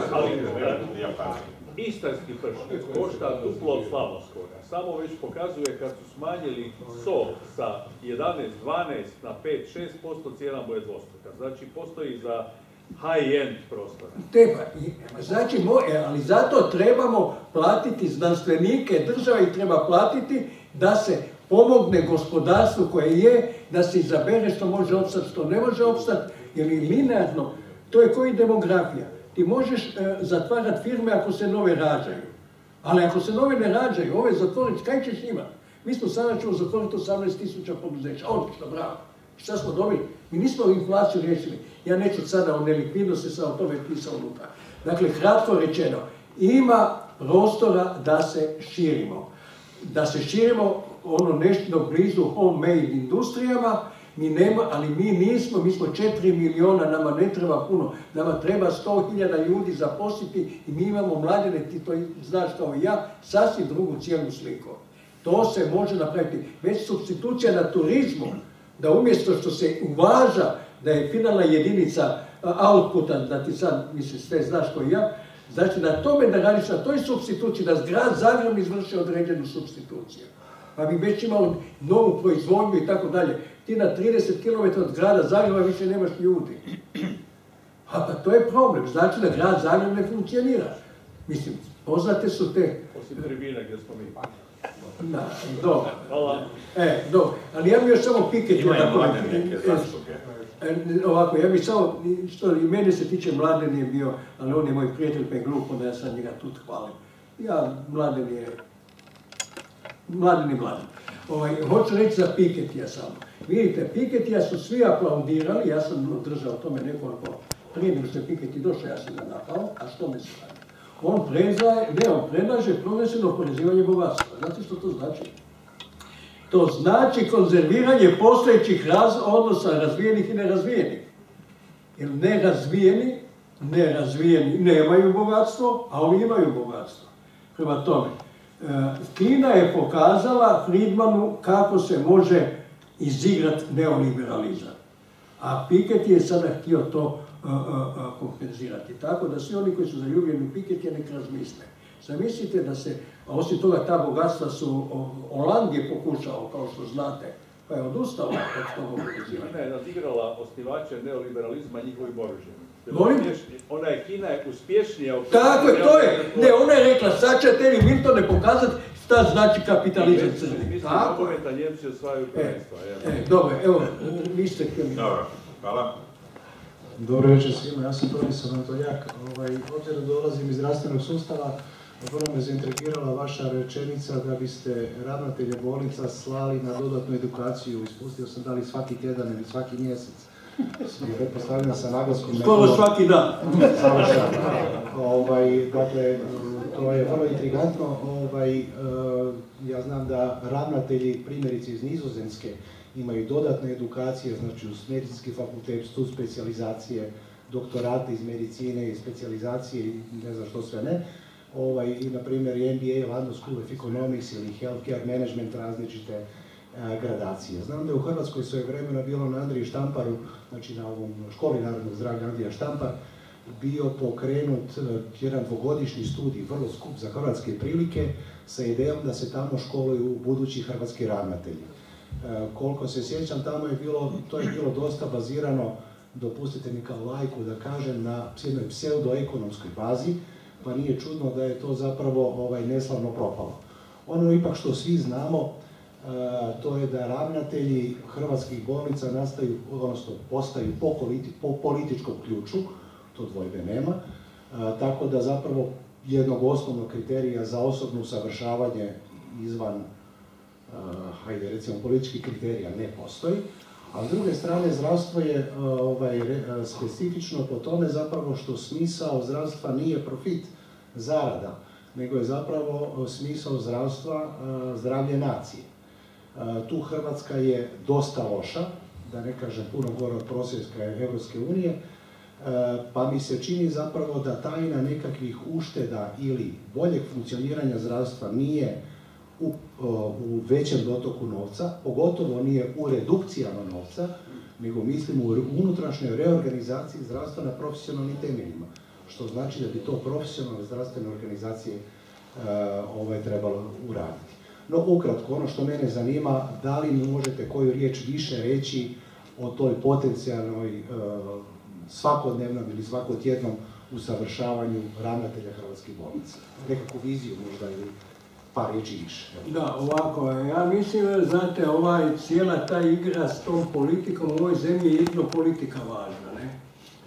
Istarski pršut košta duplo od slavonskoga. Samo već pokazuje kad su smanjili sol sa 11, 12 na 5, 6%, cijena mu je dvostruka. Znači, postoji za high-end prostora. Znači, ali zato trebamo platiti znanstvenike, država ih treba platiti da se pomogne gospodarstvu koje je, da se izabere što može opstati, što ne može opstati, jer linearno, to je koji demografija. Ti možeš zatvarati firme ako se nove rađaju. Ali ako se nove ne rađaju, ove zatvoriti, kaj ćeš imati? Mi smo sada ćemo zatvoriti 18.000 poduzeća. Odlično, bravo. Šta smo dobili? Mi nismo inflaciju riješili. Ja neću sada o nelikvidnosti, sam o tome pisao unutra. Dakle, kratko rečeno, ima prostora da se širimo. Da se širimo ono nešto blizu homemade industrijama, ali mi nismo, mi smo 4 miliona, nama ne treba puno, nama treba 100.000 ljudi zaposliti i mi imamo mladine, ti to znaš kao i ja, sasvim drugu cijelu sliku. To se može napraviti. Već supstitucija na turizmu, da umjesto što se uvaža da je finalna jedinica outputa, da ti sad, mislim, sve znaš kao i ja, znači na tome da radiš na toj supstituciji, da grad Zagreb izvrši određenu supstituciju. Pa bi već imao novu proizvodnju i tako dalje. Ti na 30 km od grada Zagreba više nemaš ljudi. A pa to je problem, znači da grad Zagreb ne funkcionira. Mislim, poznate su te... Osim tribina gdje smo mi. Da, dobro. Dobro. Ali ja bih još samo Piketty... Imaju Mladen neke zasluge. Ovako, ja bih samo, što i mene se tiče, Mladen je bio, ali on je moj prijatelj, pa je glupo da ja sad njega tu hvalim. Mladen je Mladen. Hoću reći za Pikettyja samo. Vidite, Pikettyja su svi aplaudirali, ja sam držao o tome nekoliko, prije nego što je Piketty došao, ja sam ga napao, a što me se radi? On predlaže progresivno oporezivanje bogatstva. Znate što to znači? To znači konzerviranje postojećih odnosa razvijenih i nerazvijenih. Jer nerazvijeni nemaju bogatstvo, a oni imaju bogatstvo. Prema tome, Kina je pokazala Friedmanu kako se može izigrati neoliberalizam. A Piketty je sada htio to kompenzirati. Tako da svi oni koji su zaljubljeni u Piketty nek razmisle. Zamislite da se, a osim toga ta bogatstva su Holand je pokušao, kao što znate, pa je odustao od toga kompenziranja. Kina je nadigrala osnivače neoliberalizma njihovim oružjem. Molim? Kina je uspješnija... Tako je, to je. Ne, ona je rekla, sad ćete vi Miltone pokazati šta znači kapitalizam crni. Mislim, da Njemci osvajaju prvenstva. Dobro, evo, vi ste htjeli. Dobro, hvala. Dobro večer svima, ja sam Tomislav Antoljak. Obzirom dolazim iz zdravstvenog sustava, vrlo me zaintrigirala vaša rečenica da biste ravnatelje bolnica slali na dodatnu edukaciju. Ispustio sam da li svaki tjedan ili svaki mjesec. Pretpostavljam sa naglaskom... Skoro svaki dan. Dakle, to je vrlo intrigantno. Ja znam da ravnatelji, primjerice iz Nizozemske, imaju dodatne edukacije, znači uz medicinski fakultet, stud specijalizacije, doktorate iz medicine i specijalizacije i ne znam što sve ne. I na primjer MBA, London School of Economics ili Healthcare Management, različite gradacije. Znam da je u Hrvatskoj svoje vremena bilo na Andriji Štamparu, znači na ovom školi narodnog zdravlja Andrija Štampar, bio pokrenut jedan dvogodišnji studij, vrlo skup za hrvatske prilike, sa idejom da se tamo školuju budući hrvatski ravnatelji. Koliko se sjećam, to je bilo dosta bazirano, dopustite mi kao laiku da kažem, na jednoj pseudoekonomskoj bazi, pa nije čudno da je to zapravo neslavno propalo. Ono ipak što svi znamo, to je da ravnatelji hrvatskih bolnica postaju po političkom ključu, to dvojbe nema, tako da zapravo jednog osnovnog kriterija za osobno usavršavanje izvan recimo političkih kriterija ne postoji, a s druge strane zdravstvo je specifično po tome zapravo što smisao zdravstva nije profit, zarada, nego je zapravo smisao zdravstva zdravlje nacije. Tu Hrvatska je dosta loša, da ne kažem puno gore od prosjeka Evropske unije, pa mi se čini zapravo da tajna nekakvih ušteda ili boljeg funkcioniranja zdravstva nije u većem dotoku novca, pogotovo nije u redukcijama novca, nego mislim u unutrašnjoj reorganizaciji zdravstva na profesionalnim temeljima, što znači da bi to profesionalne zdravstvene organizacije trebalo uraditi. No, ukratko, ono što mene zanima, da li mi možete koju riječ više reći o toj potencijalnoj svakodnevnom ili svakotjednom usavršavanju ravnatelja hrvatskih bolnica? Nekakvu viziju možda ili par riječi više. Da, ovako, ja mislim, znate, cijela ta igra s tom politikom u ovoj zemlji je jedno politika važna, ne?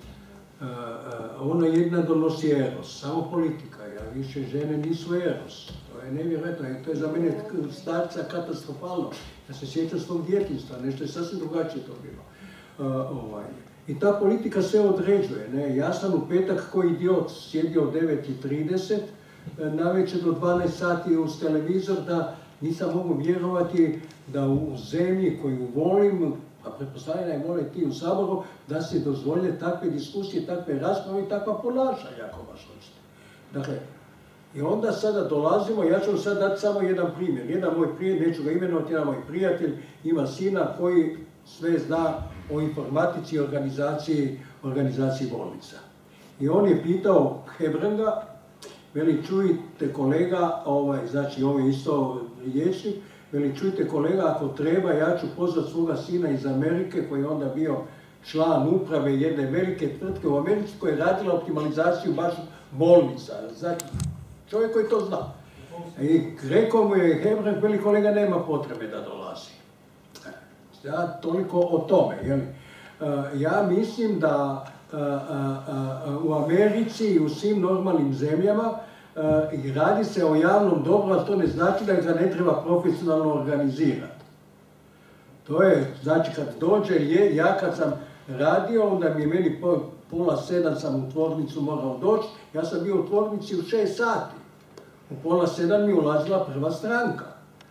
Ona jedna donosi eros, samo politika, ja više žene nisu eros. To je nevjerojatno, to je za mene starca katastrofalno. Ja se sjećam svog djetinjstva, nešto je sasvim drugačije to bilo. I ta politika sve određuje, ne? Ja sam u petak ko idiot sjedio od 9:30, navečer do 12 sati uz televizor, da nisam mogu vjerovati da u zemlji koju volim, a pretpostavljam da je vole ti u Saboru, da se dozvolje takve diskusije, takve rasprave i takva ponašanja, ako baš hoćete. Dakle, i onda sada dolazimo, ja ću sad dati samo jedan primjer. Jedan moj prijatelj, neću ga imenovati, jedan moj prijatelj ima sina koji sve zna o informatici i organizaciji bolnica. I on je pitao Hebranga, veli, čujte kolega, znači ovo je isto liječnik, veli, čujte kolega, ako treba, ja ću pozvati svoga sina iz Amerike, koji je onda bio član uprave jedne velike tvrtke u Americi, koja je radila optimalizaciju baš bolnica. Znači, čovjek koji to zna. I rekao mu je Hebrang, veli, kolega, nema potrebe da dolazi. Ja, toliko o tome, jel? Ja mislim da u Americi i u svim normalnim zemljama radi se o javnom dobru, ali to ne znači da ga ne treba profesionalno organizirati. To je, znači, kad dođe, ja kad sam radio, onda mi je meni 6:30 sam u tvornicu morao doći, ja sam bio u tvornici u 6 sati. U 6:30 mi ulazila prva stranka.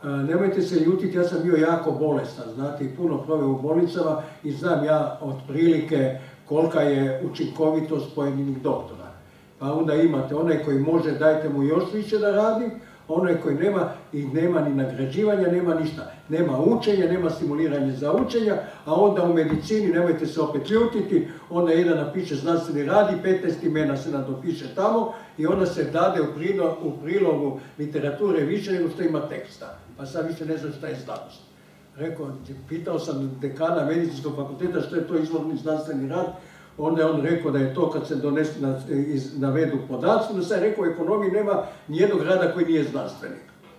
Nemojte se ljutiti, ja sam bio jako bolestan, znate, i puno proveo u bolnicama i znam ja otprilike kolika je učinkovitost pojedinih doktora. Pa onda imate onaj koji može, dajte mu još više da radi, onaj koji nema i nema ni nagrađivanja, nema ništa. Nema učenja, nema stimuliranja za učenja, a onda u medicini, nemojte se opet ljutiti, onda jedan napiše znanstveni rad i 15 imena se nadopiše tamo i onda se dade u prilogu literature više nego što ima teksta. Pa sad više ne znam šta je znanost. Pitao sam dekana medicinskog fakulteta što je to izvorni znanstveni rad, onda je on rekao da je to kad se navedu podaci, no sad je rekao u ekonomiji nema nijednog rada koji nije znanstveni.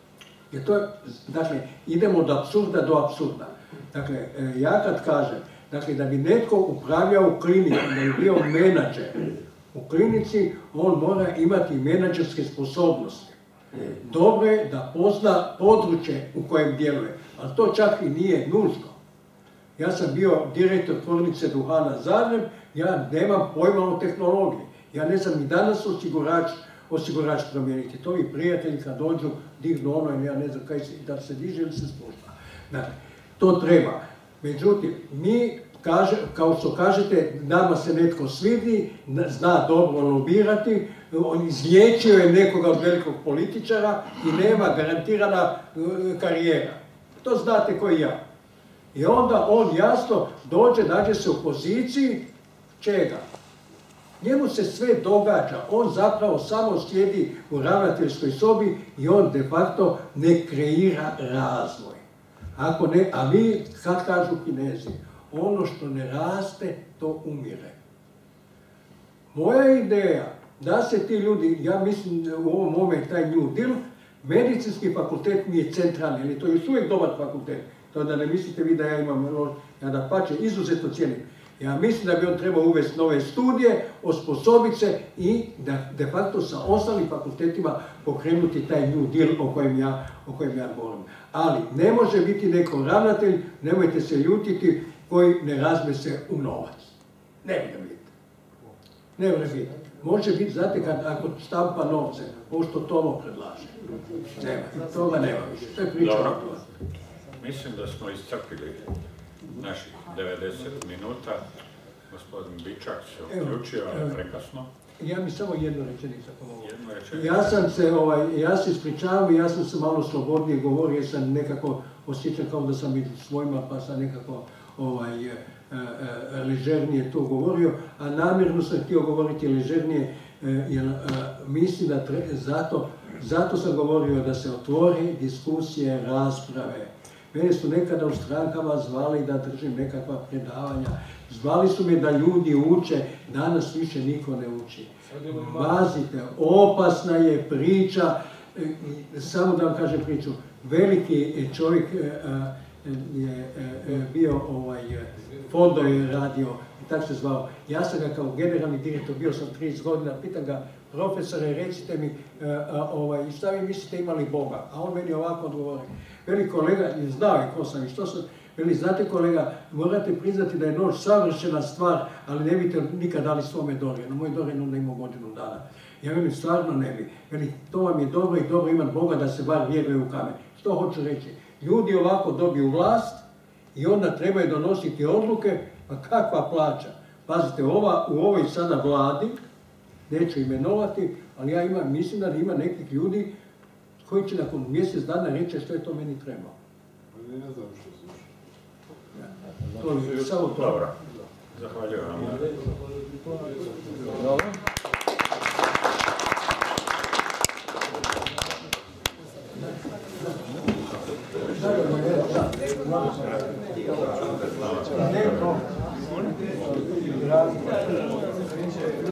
Dakle, idemo od apsurda do apsurda. Dakle, ja kad kažem, dakle, da bi netko upravljao u klinici, da bi bio menadžer u klinici, on mora imati menadžerske sposobnosti. Dobro je da pozna područje u kojem djeluje, ali to čak i nije nužno. Ja sam bio direktor tvornice duhana Zagreb, ja nemam pojma o tehnologiji. Ja ne znam ni danas osigurač promijeniti. To i prijatelji kad dođu, dignu ono ili ja ne znam da se diže ili se spušta. Dakle, to treba. Međutim, mi, kao što kažete, nama se netko svidi, zna dobro lobirati, on izliječio je nekoga od velikog političara i nema garantirana karijera. To znate ko i ja. I onda on jasno nađe se u poziciji čega? Njemu se sve događa, on zapravo samo sjedi u ravnateljskoj sobi i on de facto ne kreira razvoj. A mi, kad kažu Kinezi, ono što ne raste, to umire. Moja ideja da se ti ljudi, ja mislim u ovom momentu taj New Deal, medicinski fakultet mi je centralni, ali to je još uvijek dobar fakultet. To da ne mislite vi da ja imam, ja da pače, izuzetno cijenim. Ja mislim da bi on trebao uvesti nove studije, osposobiti se i da de facto sa ostalim fakultetima pokrenuti taj New Deal o kojem ja govorim. Ali ne može biti neko ravnatelj, nemojte se ljutiti, koji ne razme se u novac. Ne može biti. Ne može biti. Može biti, znate, ako štampa novce, ovo što Tomo predlaže. Nema, toga nema više. To je priča. Dobro. Mislim da smo iscrpili naših 90 minuta. Gospodin Bičak se uključio, ali prekasno. Ja mi samo jednu rečenicu. Ja se ispričavam i ja sam se malo slobodnije govorio, jer sam nekako osjećam kao da sam među svojima, pa sam nekako ležernije to govorio, a namjerno sam htio govoriti ležernije, jer mislim da zato sam govorio da se otvore diskusije, rasprave. Mene su nekada u strankama zvali da držim nekakva predavanja. Zvali su me da ljudi uče, danas više niko ne uči. Pazite, opasna je priča, samo da vam kažem priču, veliki čovjek je bio, Fondo je radio, i tako se zvao. Ja sam ga kao generalni direktor, bio sam 30 godina, pitam ga, profesore, recite mi, šta vi mislite imali Boga? A on meni ovako odgovori. Veli kolega, znao je ko sam i što sam, veli, znate kolega, morate priznati da je nož savršena stvar, ali ne biste nikad dali svome Dorijanu. Moj Dorijan onda imao godinu dana. Ja velim, stvarno ne bi. Veli, to vam je dobro i dobro imat Boga da se bar vjeruje u kamen. Što hoću reći? Ljudi ovako dobiju vlast i onda trebaju donositi odluke, pa kakva plaća? Pazite, u ovoj sada vladi, neću imenovati, ali ja mislim da ima nekih ljudi koji će nakon mjesec dana reći što je to meni trebalo. Ne znam što sluša. Samo to. Dobro. Zahvaljujem vam.